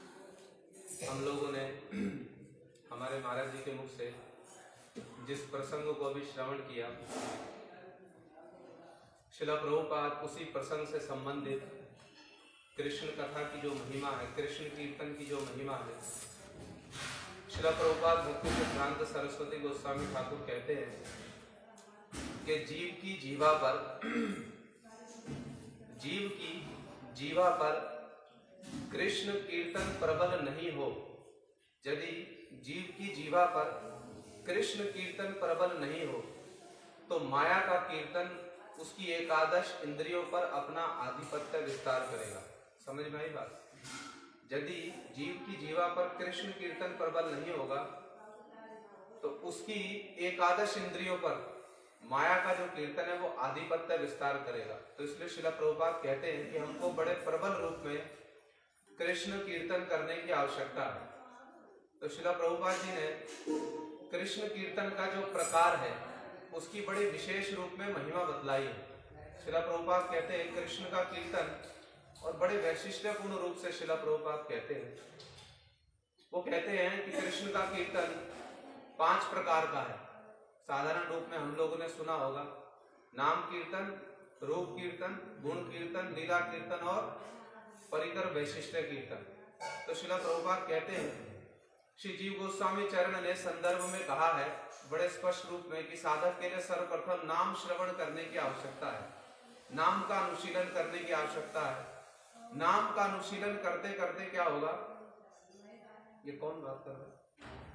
हम लोगों ने हमारे महाराज जी के मुख से जिस प्रसंग को अभी श्रवण किया, शिला प्रभुपाद उसी प्रसंग से संबंधित कृष्ण कथा की जो महिमा है, कृष्ण कीर्तन की जो महिमा है, शिला प्रभुपाद भक्ति सिद्धांत सरस्वती गोस्वामी ठाकुर कहते हैं कि जीव की जीवा पर कृष्ण कीर्तन प्रबल नहीं हो। यदि जीव की जीवा पर कृष्ण कीर्तन प्रबल नहीं हो तो माया का कीर्तन उसकी एकादश इंद्रियों पर अपना आधिपत्य विस्तार करेगा। समझ में आई बात? यदि जीव की जीवा पर कृष्ण कीर्तन प्रबल नहीं होगा तो उसकी एकादश इंद्रियों पर माया का जो कीर्तन है वो आधिपत्य विस्तार करेगा। तो इसलिए शिला प्रभुपाद कहते हैं कि हमको बड़े प्रबल रूप में कृष्ण कीर्तन करने की आवश्यकता है। तो शिला प्रभुपाद जी ने कृष्ण कीर्तन का जो प्रकार है उसकी बड़ी विशेष रूप में महिमा बतलाई है। शिला प्रभुपाद कहते हैं कृष्ण का कीर्तन, और बड़े वैशिष्ट्यपूर्ण रूप से शिला प्रभुपाद कहते हैं, वो कहते हैं कि कृष्ण का कीर्तन 5 प्रकार का है। साधारण रूप में हम लोगों ने सुना होगा नाम कीर्तन, रूप कीर्तन, गुण कीर्तन, लीला कीर्तन और परिकर वैशिष्ट्य कीर्तन। तो शिला प्रभुपाद कहते हैं श्री जीव गोस्वामी चरण ने संदर्भ में कहा है बड़े स्पष्ट रूप में कि साधक के लिए सर्वप्रथम नाम श्रवण करने की आवश्यकता है, नाम का अनुशीलन करने की आवश्यकता है। नाम का अनुशीलन करते करते क्या होगा? ये कौन बात कर रहा है?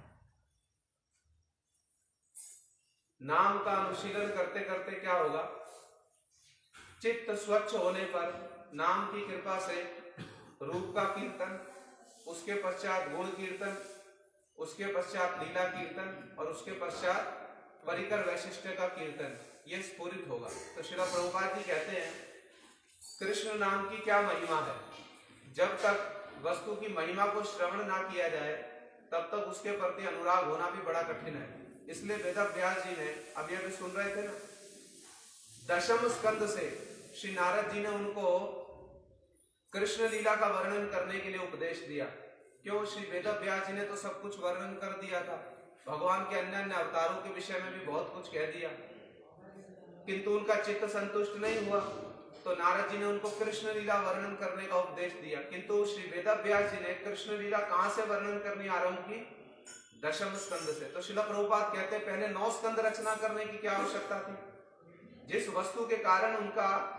नाम का अनुशीलन करते करते क्या होगा? चित्त स्वच्छ होने पर नाम की कृपा से रूप का कीर्तन, उसके पश्चात गुण कीर्तन, उसके पश्चात लीला कीर्तन और उसके पश्चात परिकर वैशिष्ट्य का कीर्तन, ये स्फुरित होगा। तो श्रील प्रभुपाद जी कहते हैं कृष्ण नाम की क्या महिमा है। जब तक वस्तु की महिमा को श्रवण ना किया जाए तब तक उसके प्रति अनुराग होना भी बड़ा कठिन है। इसलिए वेदव्यास जी ने, अभी अभी सुन रहे थे ना, दशम स्कंद से श्री नारद जी ने उनको कृष्ण लीला का वर्णन करने के लिए उपदेश दिया। क्यों? श्री वेदव्यास जी ने तो सब कुछ वर्णन कर दिया था, भगवान के अन्य अन्य अवतारों के विषय में भी बहुत कुछ कह दिया, किंतु उनका चित्त संतुष्ट नहीं हुआ। तो नारद जी ने उनको कृष्ण लीला वर्णन करने का उपदेश दिया। किंतु श्री वेदव्यास जी ने कृष्ण लीला कहां से वर्णन करनी आरंभ की? दशम स्कंद से। तो शिला प्रभुपाद कहते हैं पहले 9 स्कंद रचना करने की क्या आवश्यकता थी? जिस वस्तु के कारण उनका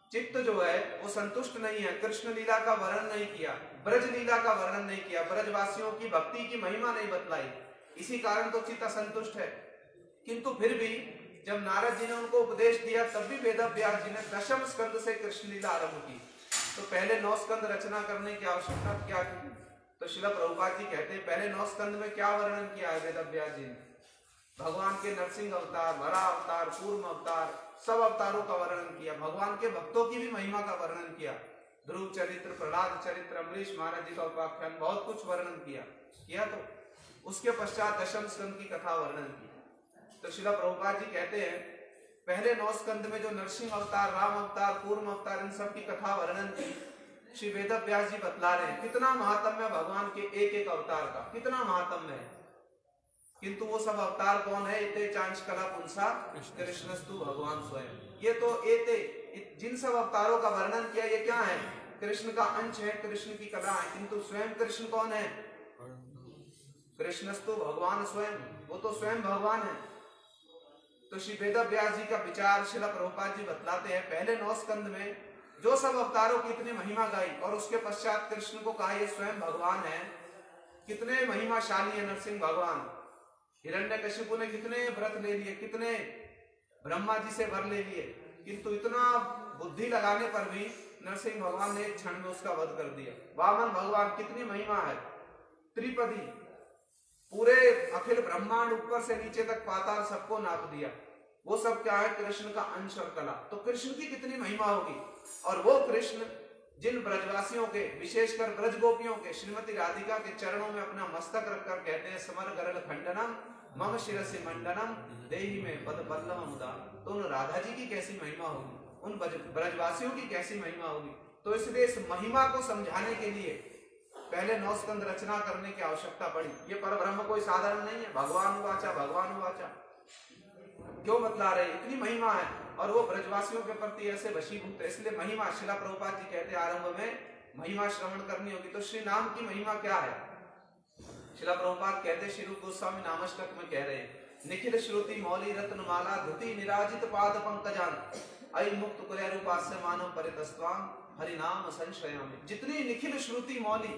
चित्त जो है वो संतुष्ट नहीं है, कृष्ण लीला का वर्णन नहीं किया, ब्रज लीला का वर्णन नहीं किया, ब्रजवासियों की भक्ति की महिमा नहीं बतलाई, इसी कारण तो चित्त असंतुष्ट है। किंतु फिर भी जब नारद जी ने उनको उपदेश दिया तब भी वेद व्यास जी ने दशम स्कंद से कृष्ण लीला आरंभ की। तो पहले 9 स्कंद रचना करने की आवश्यकता क्या थी? तो श्रील प्रभुपाद जी कहते हैं पहले 9 स्कंद में क्या वर्णन किया है वेद व्यास जी ने? भगवान के नरसिंह अवतार, वरा अवतार, कूर्म अवतार, सब अवतारों का वर्णन किया। भगवान के भक्तों की भी महिमा का वर्णन किया। ध्रुव चरित्र, प्रहलाद चरित्र, अमरीश महाराज जी का उपाख्यान, बहुत कुछ वर्णन किया। तो उसके पश्चात दशम स्कंद की कथा वर्णन की। तो श्रील प्रभुपाद जी कहते हैं पहले 9 स्कंद में जो नरसिंह अवतार, राम अवतार, कूर्म अवतार, इन सब की कथा वर्णन की श्री वेद व्यास जी बतला रहे हैं कितना महात्म्य है भगवान के एक एक अवतार का, कितना महात्म्य है। किंतु वो सब अवतार कौन है? एते चांच कला पुंसा कृष्णस्तु भगवान स्वयं। ये तो एते जिन सब अवतारों का वर्णन किया ये क्या है? कृष्ण का अंश है, कृष्ण की कला है। किंतु स्वयं कृष्ण कौन है? कृष्णस्तु भगवान स्वयं, वो तो स्वयं भगवान है। तो श्री वेद व्यास जी का विचार श्रील प्रभुपाद जी बतलाते हैं पहले 9 स्कंद में जो सब अवतारों की इतनी महिमा गाई और उसके पश्चात कृष्ण को कहा ये स्वयं भगवान है। कितने महिमाशाली है नरसिंह भगवान। हिरण्यकशिपु ने कितने व्रत ले लिए, कितने ब्रह्मा जी से वर ले लिए, किंतु इतना बुद्धि लगाने पर भी नरसिंह भगवान ने एक क्षण में उसका वध कर दिया। वामन भगवान, कितनी महिमा है। त्रिपदी, पूरे अखिल ब्रह्मांड ऊपर से नीचे तक पाताल सबको नाप दिया। वो सब क्या है? कृष्ण का अंश और कला। तो कृष्ण की कितनी महिमा होगी। और वो कृष्ण जिन ब्रजवासियों के, विशेषकर ब्रज गोपियों के, श्रीमती राधिका के चरणों में अपना मस्तक रखकर कहते हैं समर गरल खंडनम मम शिरसि मंडनम देहि में पद पल्लव मुदा। तो उन राधा जी की कैसी महिमा होगी, उन ब्रजवासियों की कैसी महिमा होगी। तो इसलिए इस महिमा को समझाने के लिए पहले 9 स्कंद रचना करने की आवश्यकता पड़ी। ये परब्रह्म कोई साधारण नहीं है। भगवान वाचा, भगवान वाचा क्यों बतला रहे? इतनी महिमा है और वो ब्रजवासियों के प्रति ऐसे वशीभूत है। इसलिए महिमा, श्रील प्रभुपाद जी कहते हैं आरंभ में महिमा श्रवण करनी होगी। तो श्री नाम की महिमा क्या है? श्रील प्रभुपाद कहते श्री रूप गोस्वामी नामष्टक में कह रहे हैं निखिल श्रुति मौली रत्नमाला धृति निराजित पाद पंकजान अय मुक्त कुलय रूपास्य मानव परितस्त्वाम हरि नाम संशयामि। जितनी निखिल श्रुति मौली,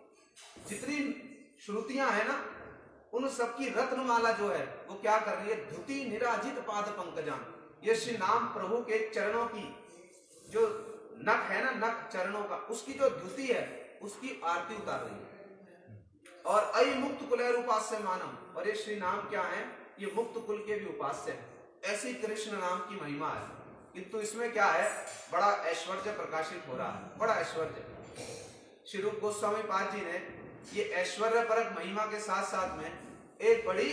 जितनी श्रुतियां है ना, उन सबकी रत्नमाला जो है वो क्या कर रही है? धृति निराजित पाद पंकजान। ये श्री नाम प्रभु के चरणों की जो नख है ना, नख चरणों का, उसकी जो धृति है उसकी आरती उतार रही है। और अय मुक्त कुलय उपास्य मानव, और ये श्री नाम क्या है? ये मुक्त कुल के भी उपास्य है। ऐसी कृष्ण नाम की महिमा है। किंतु इसमें क्या है? बड़ा ऐश्वर्य प्रकाशित हो रहा है, बड़ा ऐश्वर्य। श्री रूप गोस्वामी पाद जी ने ये ऐश्वर्य परक महिमा के साथ साथ में एक बड़ी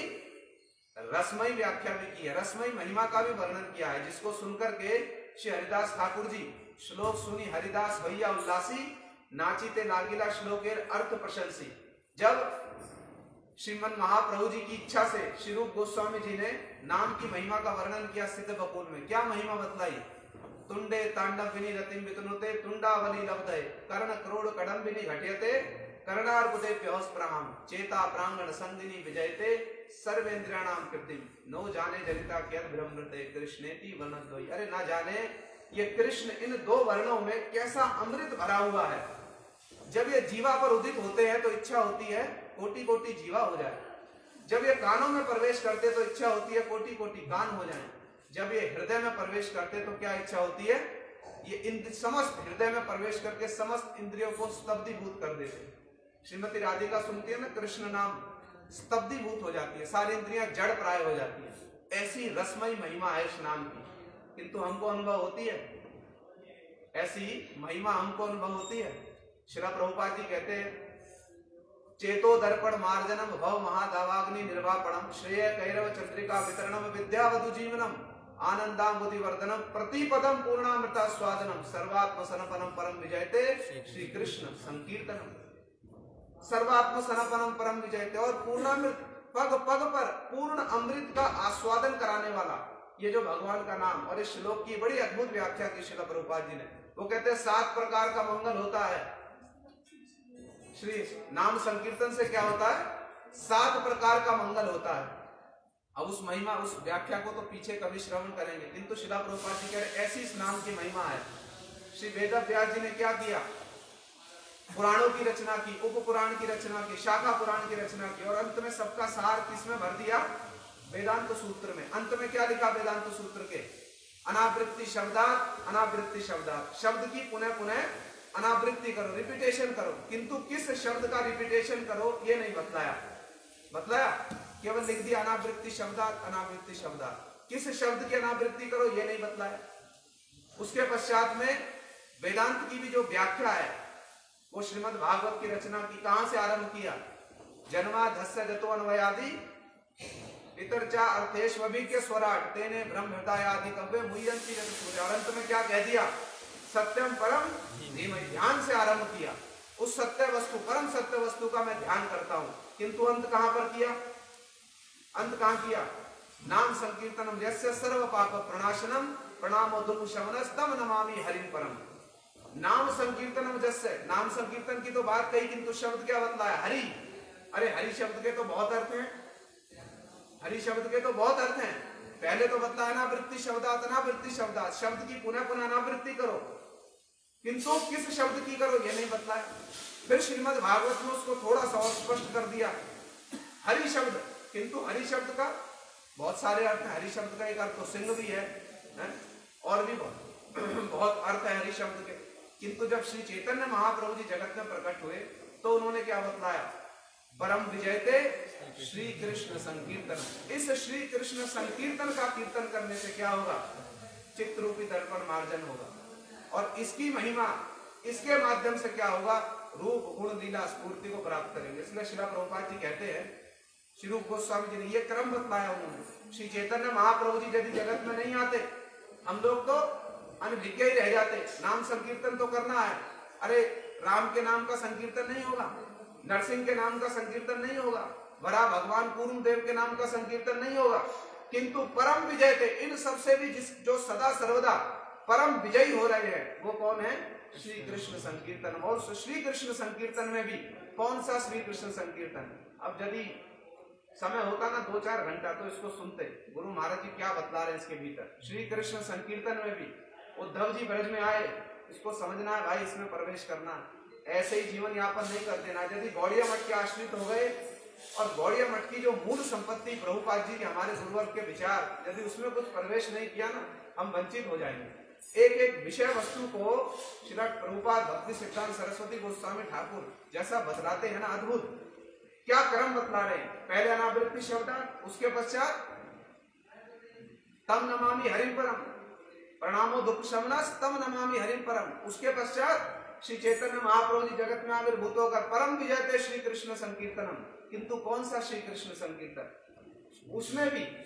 रसमयी व्याख्या भी की है, रसमयी महिमा का भी वर्णन किया है, जिसको सुनकर के श्री हरिदास ठाकुर जी श्लोक सुनी हरिदास भैया उल्लासी नाचीते लागिला श्लोकेर अर्थ प्रशंसी। जब श्रीमन महाप्रभु जी की इच्छा से श्री रूप गोस्वामी जी ने नाम की महिमा का वर्णन किया सिद्ध बकुल में, क्या महिमा बतलाई? तुंडे तांडविनी रतिम वितनुते तुंडावली लब्धे कर्ण करोड़ कडम्बिनी घटियते कर्णार्बुदे प्योस्प्रहाम चेता प्रांगण संगिनी विजयते सर्वेंद्रियाणाम कृतिम नो जाने जनिता क्या भ्रमृते कृष्णेति वर्णद्वयी। अरे ना जाने ये कृष्ण इन 2 वर्णों में कैसा अमृत भरा हुआ है। जब ये जीवा पर उदित होते हैं तो इच्छा होती है कोटि कोटि जीवा हो जाए। जब ये कानों में प्रवेश करते तो इच्छा होती है कोटि कोटि कान हो जाए। जब ये हृदय में प्रवेश करते तो क्या इच्छा होती है? ये समस्त हृदय में प्रवेश करके समस्त इंद्रियों को स्तब्धीभूत कर देते। श्रीमती राधिका सुनती है ना, कृष्ण नाम, स्तब्धीभूत हो जाती है, सारी इंद्रियां जड़ प्राय हो जाती है। ऐसी रसमयी महिमा है इस नाम की। किंतु हमको अनुभव होती है ऐसी महिमा? हमको अनुभव होती है? श्री प्रभुपाद जी कहते हैं चेतो दर्पण मार्जनम भव महादावाग्नि निर्वापणम श्रेय कैरव चंद्रिका वितरणम विद्यावधु जीवनम आनंदांबुधि वर्धनम प्रतिपदम पूर्णामृता स्वादनम सर्वात्म सनपनम परम विजयते श्री कृष्ण संकीर्तनम। सर्वात्म सनपनम परम विजयते, और पूर्णामृत पग पग पर पूर्ण अमृत का आस्वादन कराने वाला ये जो भगवान का नाम। और इस श्लोक की बड़ी अद्भुत व्याख्या की श्रील प्रभुपाद जी ने। वो कहते हैं 7 प्रकार का मंगल होता है। श्री नाम संकीर्तन से क्या होता है? 7 प्रकार का मंगल होता है। अब उस महिमा, उस व्याख्या को तो पीछे कभी श्रवण करेंगे। किंतु श्रील प्रभुपाद जी कह रहे ऐसी इस नाम की महिमा है श्री वेद व्यास जी ने क्या किया, पुराणों की रचना की, उप पुराण की रचना की, शाखा पुराण की रचना की, और अंत में सबका सार किसमें भर दिया, वेदांत सूत्र में। अंत में क्या लिखा वेदांत सूत्र के, अनावृत्ति शब्दात, अनावृत्ति शब्दात, शब्द की पुनः पुनः अनावृत्ति करो, रिपीटेशन करो, किंतु किस शब्द का रिपीटेशन करो ये नहीं बतलाया। बतलाया केवल लिख दिया अनावृत्ति शब्दात, अनावृत्ति शब्दात, किस शब्द की अनावृत्ति करो ये नहीं बतलाया। उसके पश्चात में वेदांत की भी जो व्याख्या है वो श्रीमद् भागवत की रचना की, कहां से आरंभ किया, जन्माधस्य जतो अन्वयादि इतरचा अर्थेष्वभिज्ञ स्वराट तेने ब्रह्म हृदयादि कव्य मुह्यंति जगत सूर्य। और अंत में क्या कह दिया, सत्यम परम धीमहि, ध्यान से आरंभ किया। उस सत्य वस्तु, परम सत्य वस्तु का मैं ध्यान करता हूं, किंतु अंत कहां पर किया, अंत कहां किया, नाम संकीर्तनम यस्य सर्व पाप प्रणाशनम प्रणामो दुख शमनस्तम नमामि हरिम परम। नाम संकीर्तनम जस्य, नाम संकीर्तन की तो बात कही, किंतु शब्द क्या बतलाया, हरि। अरे हरि शब्द के तो बहुत अर्थ हैं, हरि शब्द के तो बहुत अर्थ हैं। पहले तो बतलाया अनावृत्ति शब्दात, अनावृत्ति शब्दात, शब्द की पुनः पुनः अनावृत्ति करो, किंतु किस शब्द की करो ये नहीं बतलाया। फिर श्रीमद् भागवत में उसको थोड़ा सा और स्पष्ट कर दिया, हरि शब्द, किंतु हरि शब्द का बहुत सारे अर्थ हैं। हरि शब्द का एक अर्थ तो सिंह भी है? और भी बहुत अर्थ है हरि शब्द के। किंतु जब श्री चैतन्य महाप्रभु जी जगत में प्रकट हुए तो उन्होंने क्या बतलाया, परम विजयते श्री कृष्ण संकीर्तन। इस श्री कृष्ण संकीर्तन का कीर्तन करने से क्या होगा, चित्त रूपी दर्पण मार्जन होगा, और इसकी महिमा, इसके माध्यम से क्या होगा, रूप गुण लीला स्फूर्ति को प्राप्त करेंगे। इसलिए श्रील प्रभुपाद जी कहते हैं, श्री रूप गोस्वामी जी ने ये क्रम बतलाया उन्होंने। श्री चैतन्य महाप्रभु जी यदि जगत में नहीं आते, हम लोग तो अनभिज्ञ ही रह जाते। नाम संकीर्तन तो करना है, अरे राम के नाम का संकीर्तन नहीं होगा, नरसिंह के नाम का संकीर्तन नहीं होगा, वरा भगवान पूर्ण देव के नाम का संकीर्तन नहीं होगा, किंतु परम विजय थे, इन सबसे भी जो सदा सर्वदा परम विजयी हो रहे हैं वो कौन है, श्री कृष्ण संकीर्तन। और श्री कृष्ण संकीर्तन में भी कौन सा श्री कृष्ण संकीर्तन, अब यदि समय होता ना 2-4 घंटा तो इसको सुनते, गुरु महाराज जी क्या बतला रहे हैं इसके भीतर। श्री कृष्ण संकीर्तन में भी उद्धव जी ब्रज में आए, इसको समझना है भाई, इसमें प्रवेश करना, ऐसे ही जीवन यापन नहीं कर देना। यदि गौड़िया मठ के आश्रित हो गए और गौड़िया मठ की जो मूल संपत्ति प्रभुपाद जी के, हमारे गुरुवर्ग के विचार, यदि उसमें कुछ प्रवेश नहीं किया ना, हम वंचित हो जाएंगे। एक एक विषय वस्तु को श्री प्रभुपाद भक्ति सिद्धांत सरस्वती गोस्वामी ठाकुर जैसा बतलाते हैं ना, अद्भुत क्या क्रम बतला रहे हैं। पहले अनावृत्ति शब्द, उसके पश्चात तम नमामि हरिम परम, प्रणामो दुख शमनस तम नमामि हरिम परम, उसके पश्चात श्री चैतन्य महाप्रभु जी जगत में आविर्भूत होकर परम विजयते श्री कृष्ण संकीर्तनम। किंतु कौन सा श्री कृष्ण संकीर्तन, उसमें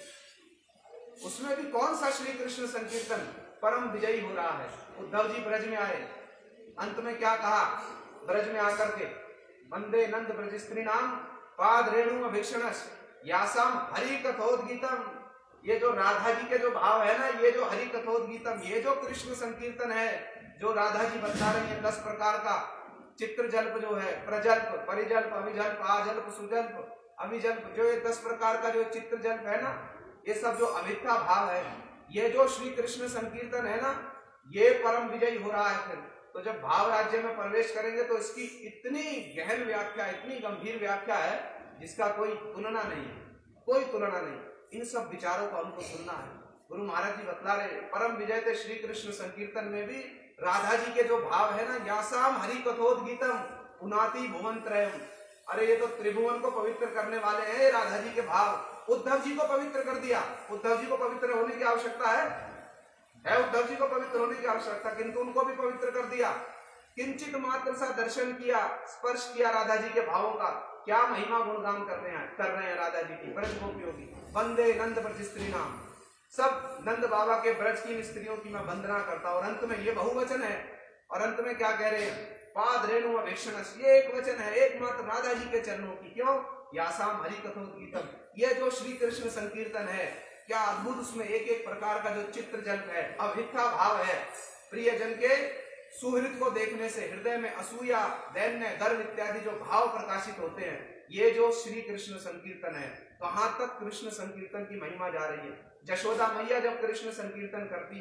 भी कौन सा श्री कृष्ण संकीर्तन परम विजयी हो रहा है। उद्धव जी ब्रज में आए, अंत में क्या कहा, ब्रज में आकर के वंदे नंद ब्रज स्त्री नाम पाद रेणु अभीक्षणस यासाम हरि कथोद्गीतम। ये जो राधा जी के जो भाव है ना, ये जो हरि कथोद्गीतम, ये जो कृष्ण संकीर्तन है, जो राधा जी बता रही है 10 प्रकार का चित्र जल्प जो है, प्रजल्प, परिजल्प, अभिजल्प, आजल्प, सुजल्प, अभिजल्प, जो ये 10 प्रकार का जो चित्र जल्प है ना, ये सब जो अभिथा भाव है, ये जो श्री कृष्ण संकीर्तन है ना, ये परम विजयी हो रहा है। फिर तो जब भाव राज्य में प्रवेश करेंगे तो इसकी इतनी गहन व्याख्या, इतनी गंभीर व्याख्या है जिसका कोई तुलना नहीं है, कोई तुलना नहीं। इन सब विचारों को हमको सुनना है। गुरु महाराज जी बतला रहे, परम विजय थे श्री कृष्ण संकीर्तन में भी राधा जी के जो भाव है ना, यासाम हरि कथोद्गीतम पुनाति भुवन त्रयम। अरे ये तो त्रिभुवन को पवित्र करने वाले हैं राधा जी के भाव। उद्धव जी को पवित्र कर दिया। उद्धव जी को पवित्र होने की आवश्यकता है उद्धव जी को पवित्र होने की आवश्यकता, किंतु उनको भी पवित्र कर दिया। किंचित मात्र सा दर्शन किया, स्पर्श किया राधा जी के भावों का, क्या महिमा गुणगान कर रहे हैं राधा जी की, ब्रज गोपियों की। वंदे नंद ब्रज स्त्री नाम, सब नंद बाबा के ब्रज की स्त्रियों की मैं वंदना करता हूं। और अंत में ये बहुवचन है, और अंत में क्या कह रहे हैं, पाद रेणु अभीक्षणस, ये एक वचन है एकमात्र राधा जी के चरणों की। क्यों, यासाम हरि कथोद्गीतम, ये जो श्री कृष्ण संकीर्तन है, क्या अद्भुत उसमें एक एक प्रकार का जो चित्र जल्प है, अभिथा भाव है। प्रियजन के सुहृद को देखने से हृदय में असूया, दैन्य, गर्व इत्यादि जो भाव प्रकाशित होते हैं, ये जो श्री कृष्ण संकीर्तन है। कहां तक कृष्ण संकीर्तन की महिमा जा रही है। जशोदा मैया जब कृष्ण संकीर्तन करती है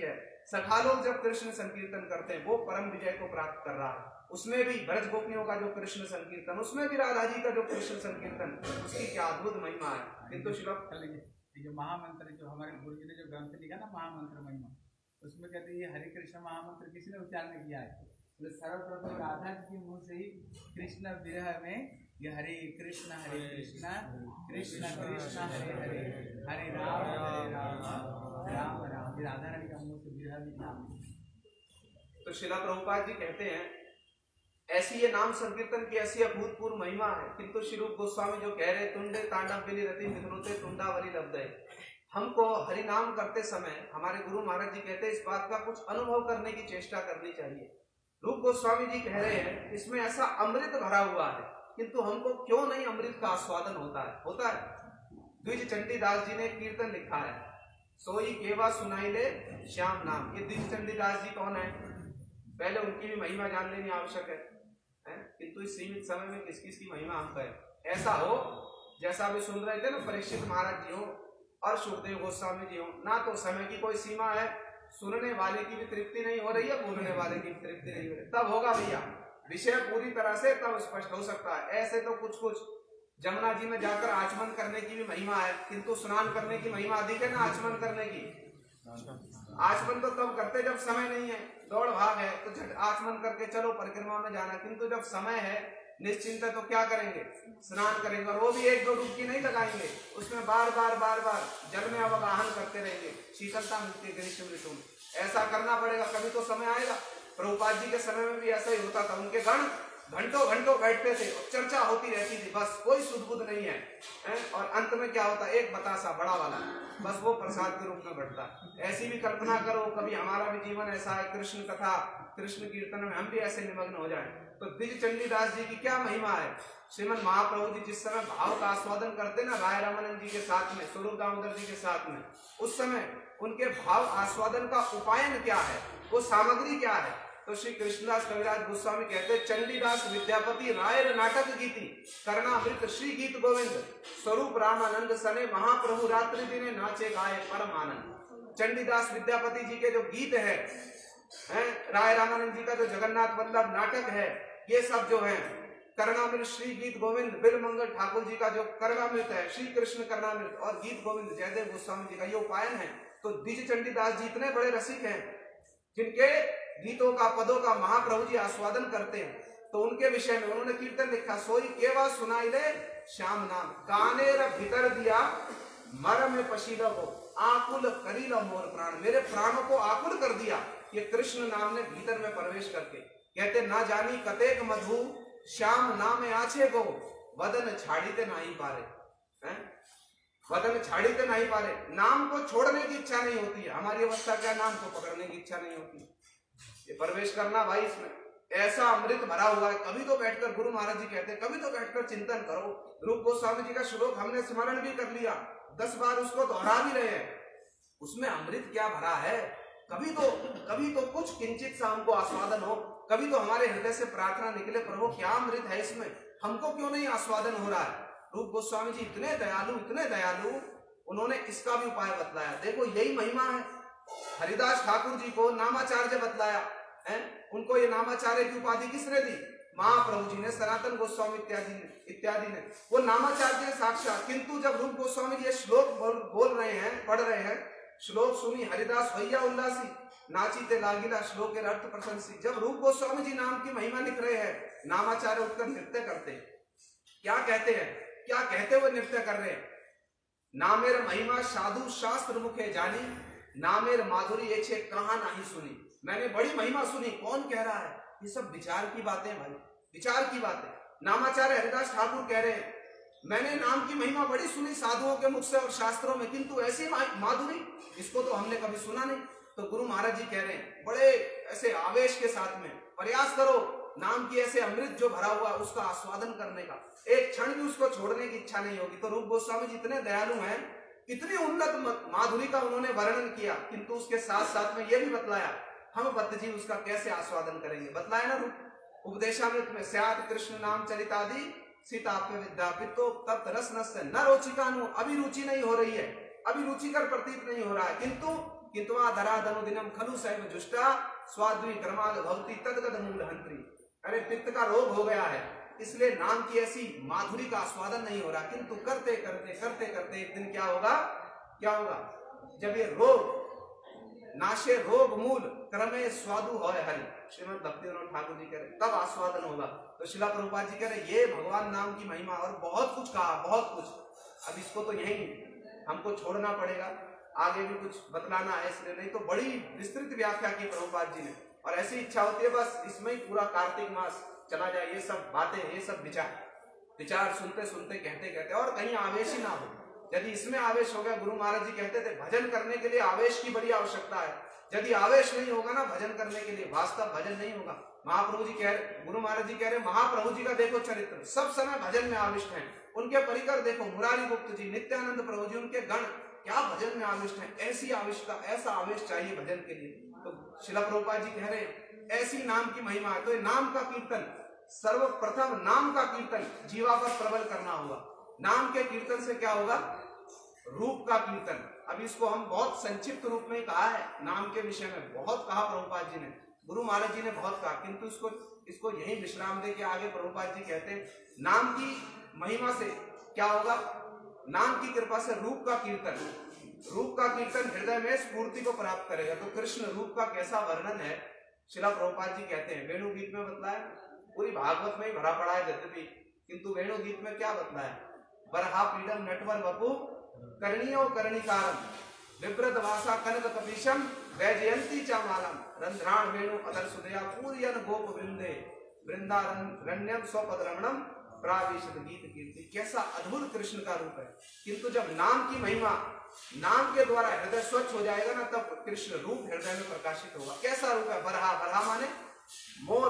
सखा लोग जब कृष्ण संकीर्तन करते हैं वो परम विजय को प्राप्त कर रहा है। उसमें भी ब्रज गोपियों का जो कृष्ण संकीर्तन, उसमें भी राधा जी का जो कृष्ण संकीर्तन, उसकी क्या अद्भुत महिमा है। किंतु श्लोक जो महामंत्र जो हमारे गुरु जी ने जो ग्रंथ लिखा ना महामंत्र महिमा, उसमें कहते हैं ये हरे कृष्ण महामंत्र किसने उच्चारण किया है? तो सर्वप्रथम राधा जी के मुंह से ही कृष्ण विरह में ये हरे कृष्ण कृष्ण कृष्ण हरे हरे हरे राम राम राम, राधा रानी का मुंह से विरह भी नाम। तो शिला प्रभुपाद जी कहते हैं ऐसी ये नाम संकीर्तन की ऐसी अभूतपूर्व महिमा है। किंतु श्री रूप गोस्वामी जो कह रहे तुंडे तांडव बिली रति मिथुनोते तुंडावली लब्धे, हमको हरि नाम करते समय हमारे गुरु महाराज जी कहते हैं इस बात का कुछ अनुभव करने की चेष्टा करनी चाहिए। रूप गोस्वामी जी कह रहे हैं इसमें ऐसा अमृत भरा हुआ है, किंतु हमको क्यों नहीं अमृत का आस्वादन होता है? होता है। द्विज चंडीदास जी ने कीर्तन लिखा है, सोई केवा सुनाई ले श्याम नाम। ये द्विज चंडीदास जी कौन है? पहले उनकी भी महिमा जान लेनी आवश्यक है, किंतु इस सीमित समय में किस किस की महिमा हम कहें। ऐसा हो जैसा अभी सुन रहे थे ना, परीक्षित महाराज जी हो और सुखदेव गोस्वामी जी हो, ना तो समय की कोई सीमा है, सुनने वाले की भी तृप्ति नहीं हो रही है, बोलने वाले की भी तृप्ति नहीं हो रही, तब होगा भैया विषय पूरी तरह से तब स्पष्ट हो सकता है। ऐसे तो कुछ कुछ जमुना जी में जाकर आचमन करने की भी महिमा है, किंतु स्नान करने की महिमा अधिक है ना आचमन करने की। आचमन तो तब करते जब समय नहीं है, दौड़ भाग है तो झट आचमन करके चलो परिक्रमा में जाना, किंतु जब समय है निश्चिंत है तो क्या करेंगे? स्नान करेंगे, और वो भी एक दो डुबकी नहीं लगाएंगे, उसमें बार बार जल में अवगाहन करते रहेंगे, शीतलता मिलती है ग्रीष्म ऋतु में। ऐसा करना पड़ेगा, कभी तो समय आएगा। प्रभुपाद जी के समय में भी ऐसा ही होता था, उनके गण घंटों घंटों बैठते थे, चर्चा होती रहती थी, बस कोई सुध-बुध नहीं है, और अंत में क्या होता? एक बतासा बड़ा वाला, बस वो प्रसाद के रूप में बढ़ता। ऐसी भी कल्पना करो कभी हमारा भी जीवन ऐसा है, कृष्ण कथा कृष्ण कीर्तन में हम भी ऐसे निमग्न हो जाएं। तो द्विज चंडीदास जी की क्या महिमा है। श्रीमद महाप्रभु जी जिस समय भाव का आस्वादन करते ना राय रामानंद जी के साथ में, स्वरूप दामोदर जी के साथ में, उस समय उनके भाव आस्वादन का उपायन क्या है, वो सामग्री क्या है? तो श्री कृष्णदास कविराज गोस्वामी कहते चंडीदास विद्यापति राय नाटक गीति करणामृत श्री गीत गोविंद स्वरूप रामानंद सने महाप्रभु रात्रि दिने नाचे गाये परम आनंद। चंडीदास विद्यापति जी के जो गीत है, राय रामानंद जी का जो जगन्नाथ वल्लभ नाटक है, ये सब जो है करणामृत श्री गीत गोविंद बिल मंगल ठाकुर जी का जो करणामृत है, श्री कृष्ण करणामृत, और गीत गोविंद जयदेव गोस्वामी जी का ये उपायन है। तो द्विज चंडीदास जी इतने बड़े रसिक हैं जिनके गीतों का पदों का महाप्रभु जी आस्वादन करते हैं। तो उनके विषय में उन्होंने कीर्तन लिखा, सोई केवा सुनाई ले श्याम नाम, काने र भीतर दिया मर में पशीला को आकुल करीला मोर प्राण, मेरे प्राणों को आकुल कर दिया ये कृष्ण नाम ने भीतर में प्रवेश करके। कहते ना जानी कतेक मधु श्याम नाम आछे गो वदन छाड़ीते नहीं पारे, वदन छाड़ीते नहीं पारे। नाम को छोड़ने की इच्छा नहीं होती है, हमारी अवस्था क्या, नाम को पकड़ने की इच्छा नहीं होती। ये प्रवेश करना भाई, इसमें ऐसा अमृत भरा हुआ है। कभी तो बैठकर गुरु महाराज जी कहते हैं कभी तो बैठकर चिंतन करो। रूप गोस्वामी जी का श्लोक हमने स्मरण भी कर लिया, 10 बार उसको दोहरा भी रहे हैं, उसमें अमृत क्या भरा है। कभी तो कुछ किंचित सा हमको आस्वादन हो, कभी तो हमारे हृदय से प्रार्थना निकले, प्रभु क्या अमृत है इसमें, हमको क्यों नहीं आस्वादन हो रहा है। रूप गोस्वामी जी इतने दयालु, उन्होंने इसका भी उपाय बतलाया। देखो यही महिमा है। हरिदास ठाकुर जी को नामाचार्य बतलाया है, उनको ये नामाचार्य की उपाधि किसने दी? महाप्रभु जी ने, सनातन गोस्वामी इत्यादि ने, वो नामाचार्य साक्षात। किंतु जब रूप गोस्वामी जी ये श्लोक बोल रहे हैं, पढ़ रहे हैं, श्लोक सुनी हरिदास भैया उल्लासी नाचीते लागिला श्लोक अर्थ प्रशंसी। जब रूप गोस्वामी जी नाम की महिमा लिख रहे हैं, नामाचार्य उठकर नृत्य करते। क्या कहते हैं, क्या कहते हुए नृत्य कर रहे हैं? नामेर महिमा साधु शास्त्र मुखे जानी, नामेर माधुरी ये छे कहां नहीं सुनी। मैंने बड़ी महिमा सुनी, कौन कह रहा है? ये सब विचार की बातें भाई, विचार की बातें। नामाचार्य हरिदास ठाकुर कह रहे हैं मैंने नाम की महिमा बड़ी सुनी साधुओं के मुख से और शास्त्रों में, किंतु ऐसी माधुरी इसको तो हमने कभी सुना नहीं। तो गुरु महाराज जी कह रहे हैं बड़े ऐसे आवेश के साथ में प्रयास करो नाम की ऐसे अमृत जो भरा हुआ है उसका आस्वादन करने का, एक क्षण भी उसको छोड़ने की इच्छा नहीं होगी। तो रूप गोस्वामी जी इतने दयालु हैं, इतनी उन्नत माधुरी का उन्होंने वर्णन किया, किंतु उसके साथ साथ में यह भी बतलाया हम भक्त जी उसका कैसे आस्वादन करेंगे। बतलाया ना रूप उपदेशामृत में, स्यात् कृष्ण नाम चरितादि सीता पे विद्यापितो तप्त रस नस्य न रोचिकानु। अभी रुचि नहीं हो रही है, अभी रुचिकर प्रतीत नहीं हो रहा है, किंतवा धरा धनुदिनम खलु सैव जुष्टा स्वाद्वी कर्माद भवती तदगद मूलहंत्री। अरे पित्त का रोग हो गया है, इसलिए नाम की ऐसी माधुरी का आस्वादन नहीं हो रहा, किंतु करते करते करते करते एक दिन क्या होगा, क्या होगा, जब ये रोग नाशे रोग मूल क्रमे स्वादु होय हरि, श्रीमद् भक्तिविनोद ठाकुर जी कह रहे, तब आस्वादन होगा। तो श्रीला प्रभुपाद जी कह रहे ये भगवान नाम की महिमा, और बहुत कुछ कहा, बहुत कुछ। अब इसको तो यही हमको छोड़ना पड़ेगा, आगे भी कुछ बतलाना है, इसलिए नहीं तो बड़ी विस्तृत व्याख्या की प्रभुपाद जी ने, और ऐसी इच्छा होती है बस इसमें ही पूरा कार्तिक मास चला जाए, ये सब बातें, ये सब विचार सुनते सुनते कहते कहते, और कहीं आवेश ही ना हो। यदि इसमें आवेश हो गया, गुरु महाराज जी कहते थे भजन करने के लिए आवेश की बड़ी आवश्यकता है, यदि आवेश नहीं होगा ना भजन करने के लिए, वास्तव भजन नहीं होगा। महाप्रभु जी कह रहे, गुरु महाराज जी कह रहे, महाप्रभु जी का देखो चरित्र, सब समय भजन में आविष्ट हैं, उनके परिकर देखो, मुरारी गुप्त जी, नित्यानंद प्रभु जी, उनके गण क्या भजन में आविष्ट हैं। ऐसी आविष्टता, ऐसा आवेश चाहिए भजन के लिए। तो श्रीला प्रभुपाद जी कह रहे ऐसी नाम की महिमा है, तो ये नाम का कीर्तन, सर्वप्रथम नाम का कीर्तन जीवा पर प्रबल करना होगा। नाम के कीर्तन से क्या होगा, रूप का कीर्तन। अब इसको हम बहुत संक्षिप्त रूप में कहा है, नाम के विषय में बहुत कहा प्रभुपाद जी ने, गुरु महाराज जी ने बहुत कहा, किंतु इसको यही विश्राम दे के आगे प्रभुपाद जी कहते हैं नाम की महिमा से क्या होगा, नाम की कृपा से रूप का कीर्तन, रूप का कीर्तन हृदय में स्फूर्ति को प्राप्त करेगा। तो कृष्ण रूप का कैसा वर्णन है, श्रीला प्रभुपाद जी कहते हैं, वेणु गीत में बतलाया, पूरी भागवत में ही भरा पड़ा है यद्यपि, किंतु वेणु गीत में क्या बतलाया, बरहा पीडम नटवर वपु करणीयो करणिकारम विव्रत वासा कनक कपीशम वैजयंती चामालम रंध्राण वेणु अदर सुदया पूर्यन गोप वृंदे वृंदारण्यम स्वपद रमणम प्राविशद गीत कीर्ति। कैसा अद्भुत कृष्ण का रूप है, किंतु जब नाम की महिमा, नाम के द्वारा हृदय स्वच्छ हो जाएगा ना, तब कृष्ण रूप हृदय में प्रकाशित होगा। कैसा रूप है, बरहा, बरहा माने मोर,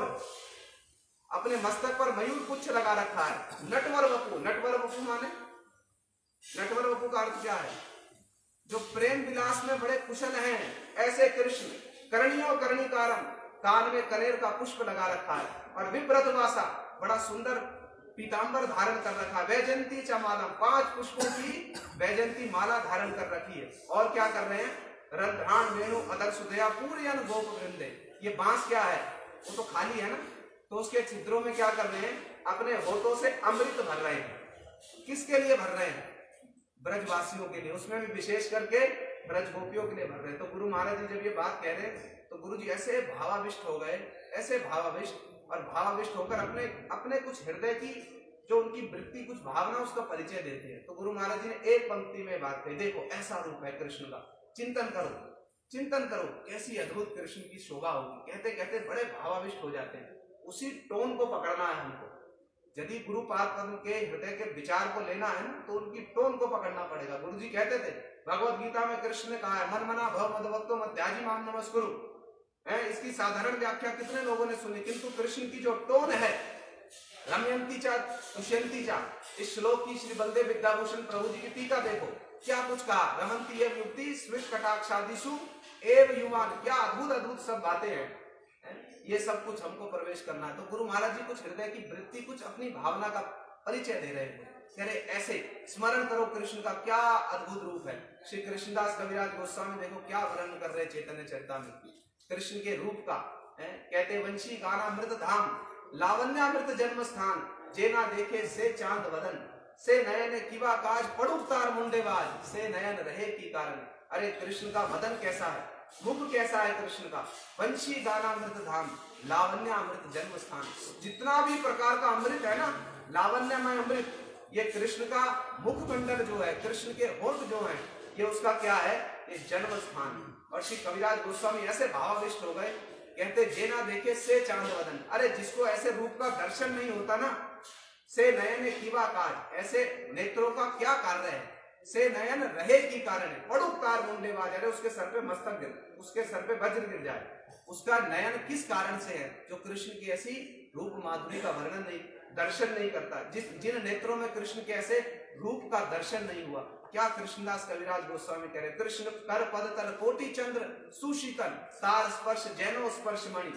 अपने मस्तक पर मयूर पुच्छ लगा रखा है। नटवर वपु, नटवर वपु माने, नटवर वपु का अर्थ क्या है, जो प्रेम विलास में बड़े कुशल हैं, ऐसे कृष्ण। करणीयो करणिकारम, कान में कनेर का पुष्प लगा रखा है, और विव्रत वासा, बड़ा सुंदर पीतांबर धारण कर रखा है। वैजयंती चमालम, 5 पुष्पों की वैजयंती माला धारण कर रखी है। और क्या कर रहे हैं, रंध्राण वेणु अदर सुदया पूर्यन गोप वृंदे, ये बांस क्या है, वो तो खाली है ना, तो उसके छिद्रों में क्या कर रहे हैं, अपने होठों से अमृत भर रहे हैं। किसके लिए भर रहे हैं, ब्रजवासियों के लिए, उसमें भी विशेष करके ब्रज गोपियों के लिए भर रहे हैं। तो गुरु महाराज जी जब ये बात कह रहे हैं, तो गुरु जी ऐसे भावाविष्ट हो गए, ऐसे भावाविष्ट, और भावाविष्ट होकर अपने कुछ हृदय की जो उनकी वृत्ति, कुछ भावना, उसका परिचय देते हैं। तो गुरु महाराज जी ने एक पंक्ति में बात कही, देखो ऐसा रूप है कृष्ण का, चिंतन करो, चिंतन करो, कैसी अद्भुत कृष्ण की शोभा होगी। कहते कहते बड़े भावाविष्ट हो जाते हैं। उसी टोन को पकड़ना है हमको, यदि गुरु पाद पद्म के हृदय के विचार को लेना है ना, तो उनकी टोन को पकड़ना पड़ेगा। गुरु जी कहते थे, भगवत गीता में कृष्ण ने कहा है, मन मना भव मदभक्तो मध्याजी माम नमस्कुरु। इसकी साधारण व्याख्या कितने लोगों ने सुनी, किंतु कृष्ण की जो टोन है, रमयंती चा तुष्यंती चा, इस श्लोक की श्री बलदेव विद्याभूषण प्रभु जी की टीका देखो, क्या कुछ कहा, रमंती एव युक्ति स्मृत कटाक्षादिषु एव युवान, क्या अद्भुत अद्भुत सब बातें हैं। ये सब कुछ हमको प्रवेश करना है। तो गुरु महाराज जी कुछ हृदय की वृत्ति, कुछ अपनी भावना का परिचय दे रहे हैं, कह रहे ऐसे स्मरण करो कृष्ण का, क्या अद्भुत रूप है। श्री कृष्णदास कविराज गोस्वामी देखो क्या वर्णन कर रहे चैतन्य चरितामृत कृष्ण के रूप का, कहते वंशी गानामृत धाम लावण्यामृत जन्म स्थान, जेना देखे से चांद वदन, से नयन किवा काज पड़ुतार मुंडेबाज, से नयन रहे की कारण। अरे कृष्ण का वदन कैसा है, मुख कैसा है कृष्ण का, वंशी गानामृत धाम लावण्यामृत जन्म स्थान, जितना भी प्रकार का अमृत है ना, लावण्यमय अमृत, ये कृष्ण का मुख मंडल जो है, कृष्ण के होठ जो है, ये उसका क्या है, ये जन्म स्थान। और श्री कविराज गोस्वामी ऐसे भावाविष्ट हो गए, कहते जेना देखे से चांद वदन, अरे जिसको ऐसे रूप का दर्शन नहीं होता ना, से नयन किवा काज, ऐसे नेत्रों का क्या कार्य है, से नयन रहे की कारण है, पड़ुतार मुंडेबाज, अरे उसके सर पे मस्तक गिर, उसके सर पे वज्र गिर जाए, उसका नयन किस कारण से है, जो कृष्ण की ऐसी रूप माधुरी का वर्णन नहीं, दर्शन नहीं करता, जिन नेत्रों में कृष्ण के ऐसे रूप का दर्शन नहीं हुआ। क्या कृष्णदास कविराज गोस्वामी कह रहे, कृष्ण कर पद तल कोटि चंद्र सुशीतल, तार स्पर्श जैनो स्पर्श मणि,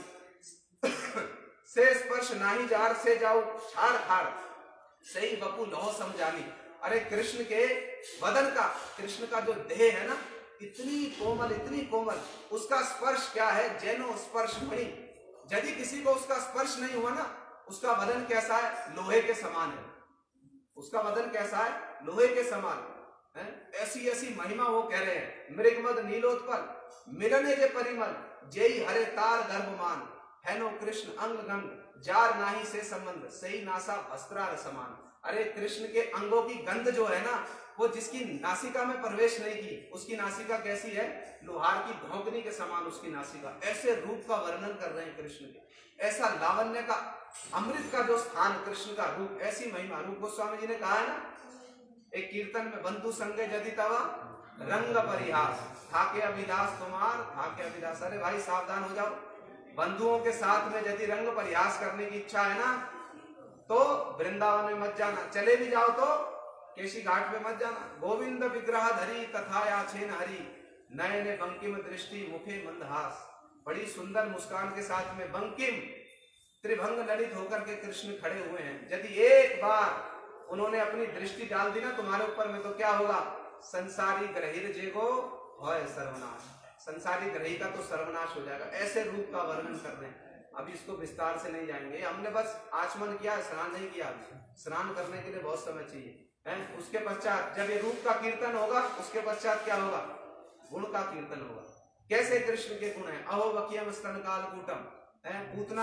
से स्पर्श नाही जार, से जाओ छाड़ खाड़, सही बपू लहो समझानी। अरे कृष्ण के वदन का, कृष्ण का जो देह है ना, इतनी कोमल, उसका स्पर्श क्या है, जैनो स्पर्श मणि। यदि किसी को उसका स्पर्श नहीं हुआ ना, उसका बदन कैसा है, लोहे के समान है। उसका बदन कैसा है, लोहे के समान है। ऐसी ऐसी महिमा वो कह रहे हैं। मृगमद नीलोत्पल मिलने के परिमल, जय हरे तार गर्भमान, है नो कृष्ण अंग गंग, जार नाही से संबंध, सही नासा वस्त्रार समान। अरे कृष्ण के अंगों की गंध जो है ना, वो जिसकी नासिका में प्रवेश नहीं की, उसकी नासिका कैसी है, लोहार की धौंकनी के समान उसकी नासिका। ऐसे रूप का वर्णन कर रहे हैं कृष्ण के, ऐसा लावण्य का, अमृत का जो स्थान कृष्ण का रूप, ऐसी महिमा। रूप गोस्वामी जी ने कहा है ना एक कीर्तन में, बंधु संगे जदि तवा रंग परिहास, थाके अभिदास तुम्हार थाके अभिदास। अरे भाई सावधान हो जाओ, बंधुओं के साथ में यदि रंग परिहास करने की इच्छा है ना, तो वृंदावन में मत जाना, चले भी जाओ तो केशी घाट में मत जाना। गोविंद विग्रह धरी तथा याचेन हरि, नयने बंकिम दृष्टि मुखे मंदहास। बड़ी सुंदर मुस्कान के साथ में बंकिम त्रिभंग ललित होकर के कृष्ण खड़े हुए हैं। यदि एक बार उन्होंने अपनी दृष्टि डाल दी ना तुम्हारे ऊपर में, तो क्या होगा, संसारी ग्रहिर जेगो होय सर्वनाश, संसारी ग्रही का तो सर्वनाश हो जाएगा। ऐसे रूप का वर्णन कर रहे हैं। अभी इसको विस्तार से नहीं जाएंगे, हमने बस आचमन किया, स्नान नहीं किया। स्नान करने के लिए बहुत समय चाहिए है। उसके पश्चात जब ये रूप का कीर्तन होगा, उसके पश्चात क्या होगा, गुण का कीर्तन होगा। कैसे कृष्ण के गुण है, अहो वकीयम स्तन काल कूटम, पूतना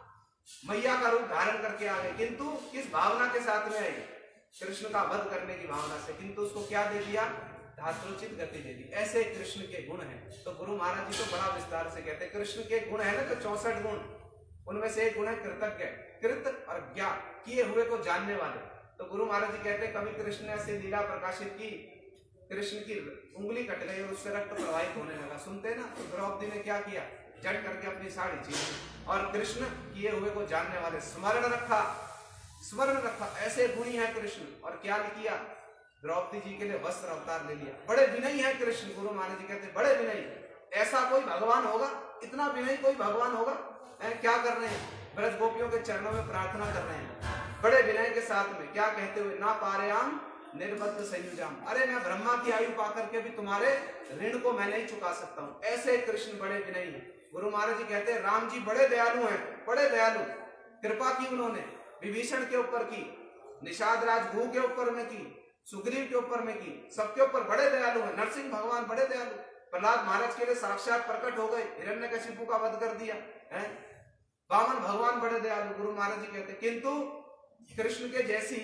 मैया का रूप धारण करके आ गए, किंतु किस भावना के साथ में आई, कृष्ण का वध करने की भावना से, किंतु उसको क्या दे दिया, धात्रोचित गति दे दी। ऐसे कृष्ण के गुण हैं। तो गुरु महाराज जी तो बड़ा विस्तार से कहते हैं कृष्ण के गुण है ना, तो 64 गुण, उनमें से एक गुण है कृतज्ञ, कृत और ज्ञा, किए हुए को जानने वाले। तो गुरु महाराज जी कहते हैं कभी कृष्ण ने ऐसी लीला प्रकाशित की, कृष्ण की उंगली कट गई और उससे रक्त प्रवाहित होने लगा। सुनते ना, तो द्रौपदी ने क्या किया, झट करके अपनी साड़ी छीन, और कृष्ण किए हुए को जानने वाले, स्मरण रखा, स्मरण रखा। ऐसे गुणी है कृष्ण। और क्या किया, द्रौपदी जी के लिए वस्त्र अवतार ले लिया। बड़े विनयी है कृष्ण। गुरु महाराज जी कहते बड़े विनयी। ऐसा कोई भगवान होगा, इतना विनयी कोई भगवान होगा? क्या कर रहे हैं, ब्रज गोपियों के चरणों में प्रार्थना कर रहे हैं बड़े विनय के साथ में, क्या कहते हुए, ना पारेयाम निर्बद्ध संयुजाम। अरे मैं ब्रह्मा की आयु पाकर के भी तुम्हारे ऋण को मैं नहीं चुका सकता हूँ। ऐसे कृष्ण बड़े विनयी हैं। गुरु महाराज जी कहते हैं राम जी बड़े दयालु हैं, बड़े दयालु। कृपा की उन्होंने विभीषण के ऊपर की, निषाद राज भू के ऊपर में की, सुग्रीव के ऊपर में की, सबके ऊपर बड़े दयालु हैं। नरसिंह भगवान बड़े दयालु, प्रहलाद महाराज के लिए साक्षात प्रकट हो गए, हिरण्यकशिपु का वध कर दिया है। वामन भगवान बड़े दयालु। गुरु महाराज जी कहते किंतु कृष्ण के जैसी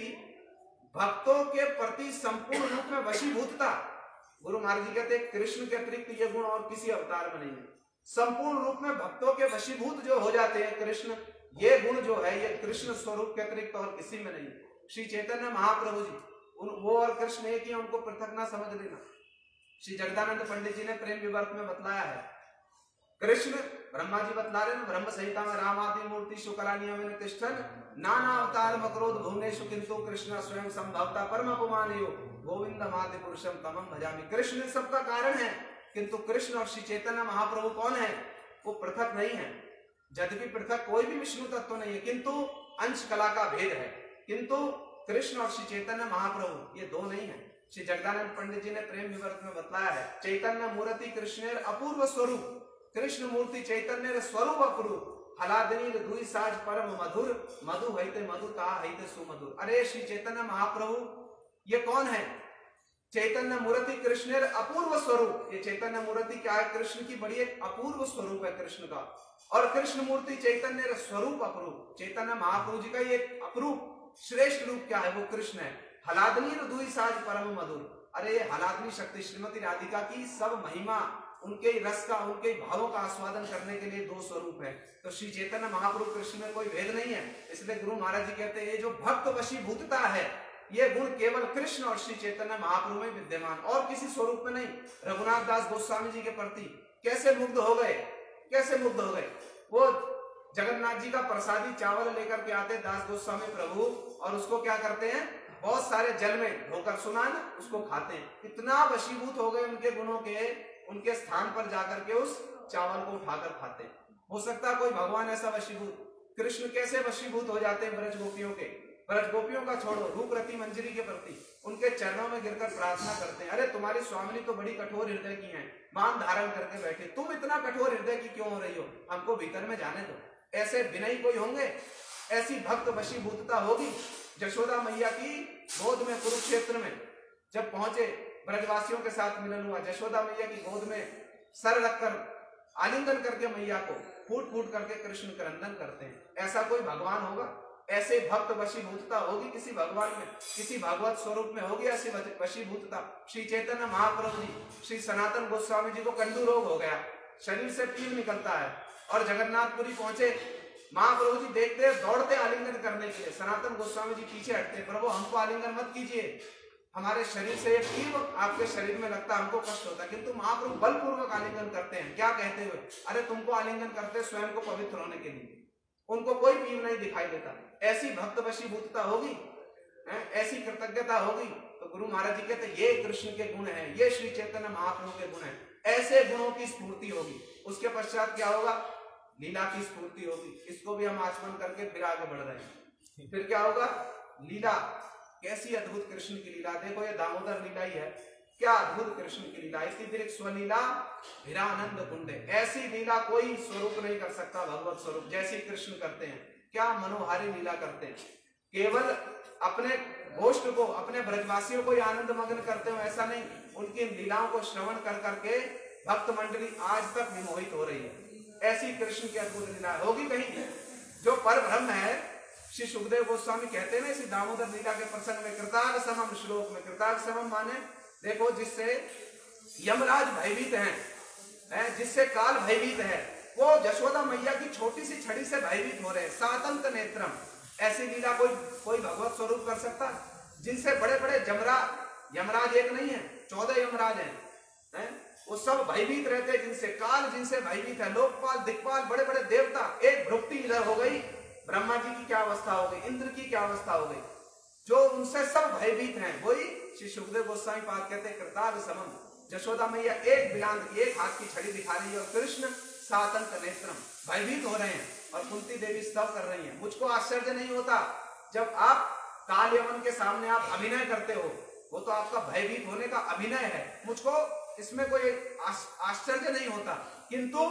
भक्तों के प्रति संपूर्ण रूप में वशीभूतता, गुरु महाराज जी कहते कृष्ण के अतिरिक्त ये गुण और किसी अवतार में नहीं है। संपूर्ण रूप में भक्तों के वशीभूत जो हो जाते हैं कृष्ण, ये गुण जो है ये कृष्ण स्वरूप के अतिरिक्त और किसी में नहीं। श्री चैतन्य महाप्रभु जी, वो और कृष्ण एक ही, उनको पृथक ना समझ लेना। श्री जगदानंद पंडित जी ने प्रेम विवर्त में बतलाया है, कृष्ण ब्रह्मा जी बतला रहे हैं ब्रह्म संहिता में, राम आदि मूर्ति शुक्लानिया में तिष्ठन नाना अवतार मकरोध भुवनेशु किंतु कृष्ण स्वयं संभवता परम अपमानयो गोविंद आदि पुरुषम तमम भजामि। कृष्ण सबका कारण है, किंतु कृष्ण और श्री चैतन्य महाप्रभु कौन है, वो पृथक नहीं है। यद्यपि पृथक कोई भी विष्णु तत्व नहीं है, किंतु अंश कला का भेद है। किंतु कृष्ण और श्री चैतन्य महाप्रभु ये दो नहीं है। श्री जगदानंद पंडित जी ने प्रेम विवर्त में बतलाया है, चैतन्य मूर्ति कृष्णेर अपूर्व स्वरूप, कृष्ण मूर्ति चैतन्य स्वरूप अपूर्व, हलादनी दुई साज परम मधुर, मधु हईते मधुता हईते सुमधुर। अरे श्री चैतन्य महाप्रभु ये कौन है, चैतन्य मूर्ति कृष्णेर अपूर्व स्वरूप। ये चैतन्य मूर्ति क्या है, कृष्ण की बड़ी एक अपूर्व स्वरूप है कृष्ण का। और कृष्ण मूर्ति चैतन्य स्वरूप अपूर्व, चैतन्य महाप्रभु जी का ये अपूर्व श्रेष्ठ रूप क्या है, वो कृष्ण है। हलादनी दुई साज परम मधुर। अरे ये हलादनी शक्ति श्रीमती राधिका की सब महिमा, उनके रस का, उनके भावों का आस्वादन करने के लिए दो स्वरूप है। तो श्री चैतन्य महाप्रभु कृष्ण में कोई भेद नहीं है। इसलिए गुरु महाराज जी कहते हैं ये जो भक्त वशीभूतता है, ये गुण केवल कृष्ण और श्री चैतन्य महाप्रभु में विद्यमान, और किसी स्वरूप में नहीं। रघुनाथ दास गोस्वामी जी के प्रति कैसे मुग्ध हो गए, कैसे मुग्ध हो गए। वो जगन्नाथ जी का प्रसादी चावल लेकर के आते दास गोस्वामी प्रभु, और उसको क्या करते हैं, बहुत सारे जल में धोकर, सुना है ना, उसको खाते हैं। इतना वशीभूत हो गए उनके गुणों के, उनके स्थान पर जाकर के उस चावल को उठाकर खाते हैं। हो सकता है कोई भगवान ऐसा वशीभूत, कृष्ण कैसे वशीभूत हो जाते हैं ब्रज गोपियों के। ब्रज गोपियों का छोड़ो, रूप रति मंजरी के प्रति उनके चरणों में गिरकर प्रार्थना करते हैं, अरे तुम्हारी स्वामिनी तो बड़ी कठोर हृदय की हैं, मान धारण करके बैठे, तुम इतना कठोर हृदय की क्यों हो रही हो, हमको भीतर में जाने दो। ऐसे विनयी कोई होंगे, ऐसी भक्त वशीभूतता होगी। यशोदा मैया की गोद में कुरुक्षेत्र में जब पहुंचे, ब्रजवासियों के साथ मिलन हुआ, यशोदा मैया की गोद में सर रखकर आलिंगन करके मैया को फूट फूट करके कृष्ण क्रंदन करते हैं। ऐसा कोई भगवान होगा? ऐसे भक्त वशीभूतता होगी किसी भगवान में, किसी भागवत स्वरूप में होगी ऐसी वशीभूतता? श्री चैतन्य महाप्रभु जी, श्री सनातन गोस्वामी जी को कंडू रोग हो गया, शरीर से पील निकलता है और जगन्नाथपुरी पहुंचे, महाप्रभु जी देखते दौड़ते आलिंगन करने के लिए, सनातन गोस्वामी जी पीछे हटते, प्रभु हमको आलिंगन मत कीजिए, हमारे शरीर से एक कील आपके शरीर में लगता है, हमको कष्ट होता है। किंतु महाप्रभु बलपूर्वक आलिंगन करते हैं, क्या कहते हुए, अरे तुमको आलिंगन करते स्वयं को पवित्र होने के लिए, उनको कोई पीव नहीं दिखाई देता। ऐसी भक्त वशीभूतता होगी, ऐसी कृतज्ञता होगी। तो गुरु महाराज जी कहते ये कृष्ण के गुण हैं, ये श्री चैतन्य महाप्रभु के गुण हैं, ऐसे गुणों की स्फूर्ति होगी। उसके पश्चात क्या होगा? लीला की स्फूर्ति होगी। इसको भी हम आचमन करके फिर आगे बढ़ रहे हैं। फिर क्या होगा? लीला, कैसी अद्भुत कृष्ण की लीला, देखो ये दामोदर लीला ही है, क्या अद्भुत कृष्ण की लीला। इसी फिर एक स्वलीला भिरानंद कुंडे, ऐसी लीला कोई स्वरूप नहीं कर सकता भगवत स्वरूप जैसी कृष्ण करते हैं। क्या मनोहारी लीला करते हैं, केवल अपने गोष्ठ को, अपने ब्रजवासियों को ही आनंद मग्न करते हो ऐसा नहीं, उनकी लीलाओं को श्रवण कर करके भक्त मंडली आज तक विमोहित हो रही है। ऐसी कृष्ण की अद्भुत लीला होगी कहीं? जो पर ब्रह्म है, श्री सुखदेव गोस्वामी कहते हैं ना इसी दामोदर लीला के प्रसंग में, कृताग समम श्लोक में, कृताग समम माने देखो जिससे यमराज भयभीत हैं, जिससे काल भयभीत है, वो यशोदा मैया की छोटी सी छड़ी से भयभीत हो रहे हैं। सातंत नेत्रम, ऐसी लीला कोई भगवत स्वरूप कर सकता? जिनसे बड़े बड़े यमराज एक नहीं है, 14 यमराज हैं, वो सब भयभीत रहते हैं, जिनसे काल जिनसे भयभीत है, लोकपाल दिक्पाल बड़े बड़े देवता, एक भ्रुक्ति इधर हो गई, ब्रह्मा जी की क्या अवस्था हो गई, इंद्र की क्या अवस्था हो गई, जो उनसे सब भयभीत हैं। वही श्री सुखदेव गोस्वामी पाद कहते हैं कृताग समम, यशोदा मैया एक बिलांद की एक हाथ की छड़ी दिखा रही है और कृष्ण सातंत नेत्रम, भयभीत हो रहे हैं और कुंती देवी स्तव कर रही हैं। मुझको आश्चर्य नहीं होता जब आप काल यमन के सामने आप अभिनय करते हो, वो तो आपका भयभीत होने का अभिनय है, मुझको इसमें कोई आश्चर्य नहीं होता। किंतु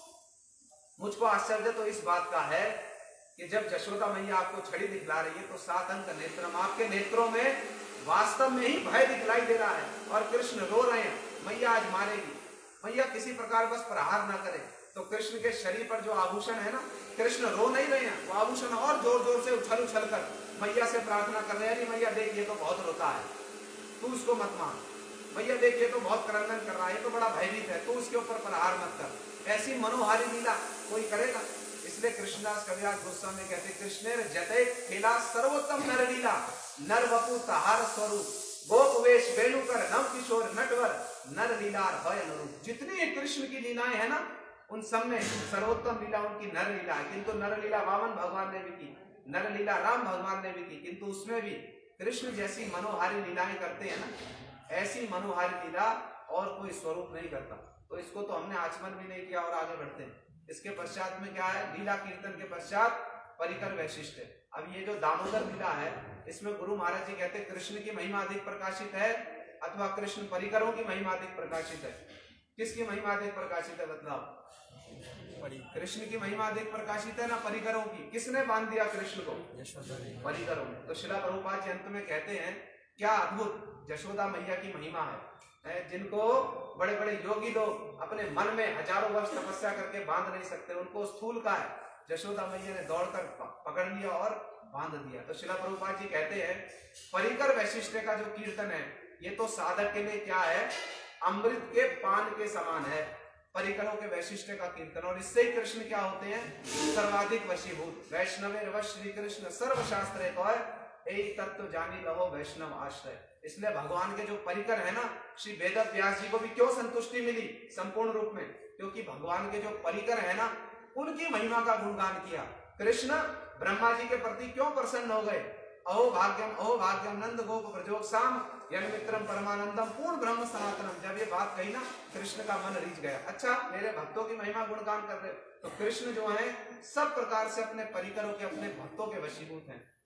मुझको आश्चर्य तो इस बात का है कि जब यशोदा मैया आपको छड़ी दिखला रही है तो सातंत नेत्रम, आपके नेत्रों में वास्तव में ही भय दिखलाई दे रहा है और कृष्ण रो रहे हैं, मैया आज मारेगी, मैया किसी प्रकार बस प्रहार ना करे। तो कृष्ण के शरीर पर जो आभूषण है ना, कृष्ण रो नहीं रहे हैं, वो आभूषण और जोर जोर से उछल उछल कर मैया से प्रार्थना कर रहे हैं, अरे मैया देख ये तो बहुत रोता है, तू उसको मत मार, मैया देख ये तो बहुत क्रंदन कर रहा है, तो बड़ा भयभीत है, तू उसके ऊपर प्रहार मत कर। ऐसी मनोहारी लीला कोई करेगा? इसलिए कृष्णदास कविराज गोस्वामी कहते कृष्णेर जते खेला सर्वोत्तम नर लीला, नर वपु तहार स्वरूप, गोप वेश वेणुकर नव किशोर नटवर, नर लीलार भय अनुरूप। जितनी कृष्ण की लीलाएं है ना, उन सब में सर्वोत्तम लीला उनकी नर लीला है। किंतु नर लीला वामन भगवान ने भी की, नर लीला राम भगवान ने भी की, किंतु उसमें भी कृष्ण जैसी मनोहारी लीलाएं करते हैं ना, ऐसी मनोहारी लीला और कोई स्वरूप नहीं करता। तो इसको तो हमने आचमन भी नहीं किया और आगे बढ़ते हैं। इसके पश्चात में क्या है? लीला कीर्तन के पश्चात परिकर वैशिष्ट है। अब ये जो दामोदर लीला है, इसमें गुरु महाराज जी कहते हैं कृष्ण की महिमा अधिक प्रकाशित है अथवा कृष्ण परिकरों की महिमा अधिक प्रकाशित है। किसकी महिमा अधिक प्रकाशित है बतलाओ? कृष्ण की महिमा अधिक प्रकाशित है ना परिकरों की? किसने बांध दिया कृष्ण को? परिकरों ने। तो श्रील प्रभुपाद जी अंत में कहते हैं क्या अद्भुत यशोदा मैया की महिमा है, जिनको बड़े बड़े योगी लोग अपने मन में हजारों वर्ष तपस्या करके बांध नहीं सकते, उनको स्थूल का है, यशोदा मैया ने दौड़कर पकड़ लिया और बांध दिया। तो श्रील प्रभुपाद जी कहते हैं परिकर वैशिष्ट का जो कीर्तन है, ये तो साधक के लिए क्या है? अमृत के पान के समान है, परिकरों के वैशिष्ट का कीर्तन। और इससे ही कृष्ण क्या होते हैं? सर्वाधिक वशीभूत। वैष्णवे रव श्री कृष्ण सर्वशास्त्र एक तत्व जानी लहो वैष्णव आश्रय। इसलिए भगवान के जो परिकर है ना, श्री वेद व्यास जी को भी क्यों संतुष्टि मिली संपूर्ण रूप में? क्योंकि भगवान के जो परिकर है ना, उनकी महिमा का गुणगान किया। कृष्ण ब्रह्मा जी के प्रति क्यों प्रसन्न हो गए? अहो भाग्यम नंद गोप ब्रजोत्साम यन मित्रम परमानंदम पूर्ण ब्रह्म सनातनम। जब ये बात कही ना, कृष्ण का मन रीझ गया। अच्छा, मेरे भक्तों की महिमा गुणगान कर रहे, तो कृष्ण जो है सब प्रकार से अपने परिकरों के, अपने भक्तों के वशीभूत हैं।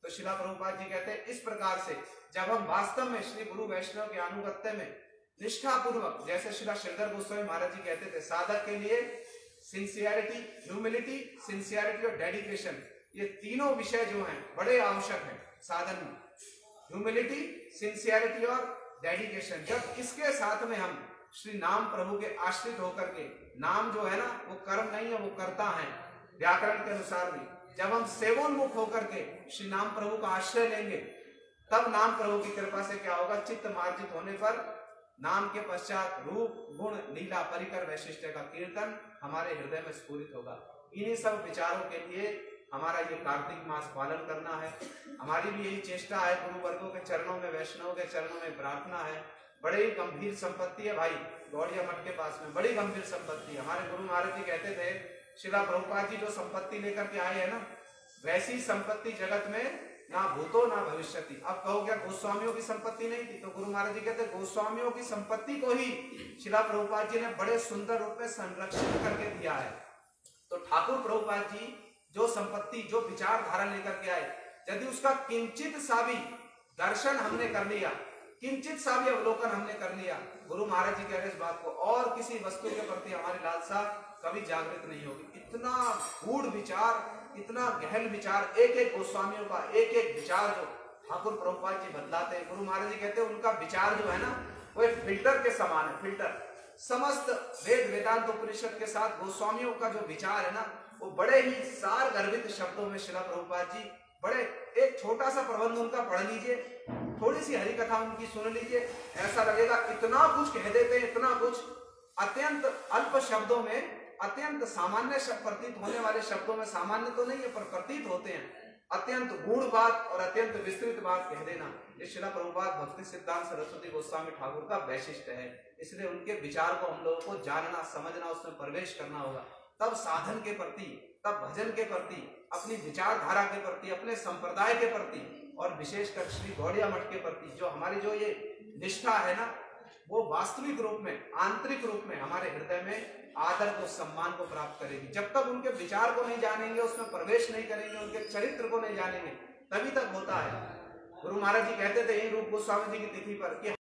तो शिला प्रभुपाद जी कहते हैं इस प्रकार से जब हम वास्तव में श्री गुरु वैष्णव के अनुगत्य में निष्ठा पूर्वक, जैसे श्रीला श्रीधर गोस्वामी महाराज जी कहते थे, साधक के लिए सिंसियरिटी, ह्यूमिलिटी, सिंसियरिटी और डेडिकेशन, ये तीनों विषय जो हैं बड़े आवश्यक हैं साधन में। ह्यूमिलिटी, सिंसियरिटी और डेडिकेशन। जब इसके साथ में हम श्री नाम प्रभु के आश्रित होकर के, नाम जो है ना वो कर्म नहीं है, वो कर्ता है व्याकरण के अनुसार भी। जब हम सेवोन्मुख होकर के श्री नाम प्रभु का आश्रय लेंगे, तब नाम प्रभु की कृपा से क्या होगा, चित्त मार्जित होने पर नाम के पश्चात रूप गुण लीला परिकर वैशिष्ट का कीर्तन हमारे हृदय में स्फुरित होगा। इन्हीं सब विचारों के लिए हमारा ये कार्तिक मास पालन करना है। हमारी भी यही चेष्टा है, गुरु वर्गों के चरणों में, वैष्णव के चरणों में प्रार्थना है। बड़ी गंभीर संपत्ति है भाई, गौड़िया मठ के पास में बड़ी गंभीर संपत्ति। हमारे गुरु महाराज जी कहते थे, शिला प्रभुपाद जी जो संपत्ति लेकर के आए हैं ना, वैसी संपत्ति जगत में ना भूतो ना भविष्यति। अब कहो क्या गोस्वामियों की संपत्ति नहीं थी? तो गुरु महाराज जी कहते गोस्वामियों की संपत्ति को ही शिला प्रभुपाद जी ने बड़े सुंदर रूप में संरक्षित करके दिया है। तो ठाकुर प्रभुपाद जी जो संपत्ति, जो विचारधारा लेकर के आए, यदि उसका किंचित सा भी दर्शन हमने कर लिया, किंचित सा भी अवलोकन हमने कर लिया, गुरु महाराज जी कह रहे इस बात को, और किसी वस्तु के प्रति हमारी लालसा कभी जागृत नहीं होगी। इतना गूढ़ विचार, इतना गहन विचार, एक एक गोस्वामियों का एक एक विचार जो ठाकुर प्रभुपाद जी बतलाते हैं। गुरु महाराज जी कहते हैं उनका विचार जो है ना वो एक फिल्टर के समान है, फिल्टर। समस्त वेद वेदांत उपनिषद के साथ गोस्वामियों का जो विचार है ना, वो बड़े ही सार गर्भित शब्दों में शिला प्रभुपाद जी, बड़े एक छोटा सा प्रबंध उनका पढ़ लीजिए, थोड़ी सी हरि कथा उनकी सुन लीजिए, ऐसा लगेगा इतना कुछ कह देते हैं, इतना कुछ अत्यंत अल्प शब्दों में, अत्यंत सामान्य प्रतीत होने वाले शब्दों में, सामान्य तो नहीं है पर प्रतीत होते हैं, अत्यंत गूढ़ बात और अत्यंत विस्तृत बात कह देना, ये शिला प्रभुपाद भक्ति सिद्धांत सरस्वती गोस्वामी ठाकुर का वैशिष्ट है। इसलिए उनके विचार को हम लोगों को जानना, समझना, उसमें प्रवेश करना होगा। तब साधन के प्रति, तब भजन के प्रति, अपनी विचारधारा के प्रति, अपने संप्रदाय के प्रति और विशेषकर श्री गौड़िया मठ के प्रति जो हमारी जो ये निष्ठा है ना, वो वास्तविक रूप में, आंतरिक रूप में हमारे हृदय में आदर को, सम्मान को प्राप्त करेगी। जब तक उनके विचार को नहीं जानेंगे, उसमें प्रवेश नहीं करेंगे, उनके चरित्र को नहीं जानेंगे, तभी तक होता है। गुरु महाराज जी कहते थे यही रूप गोस्वामी जी की तिथि पर कि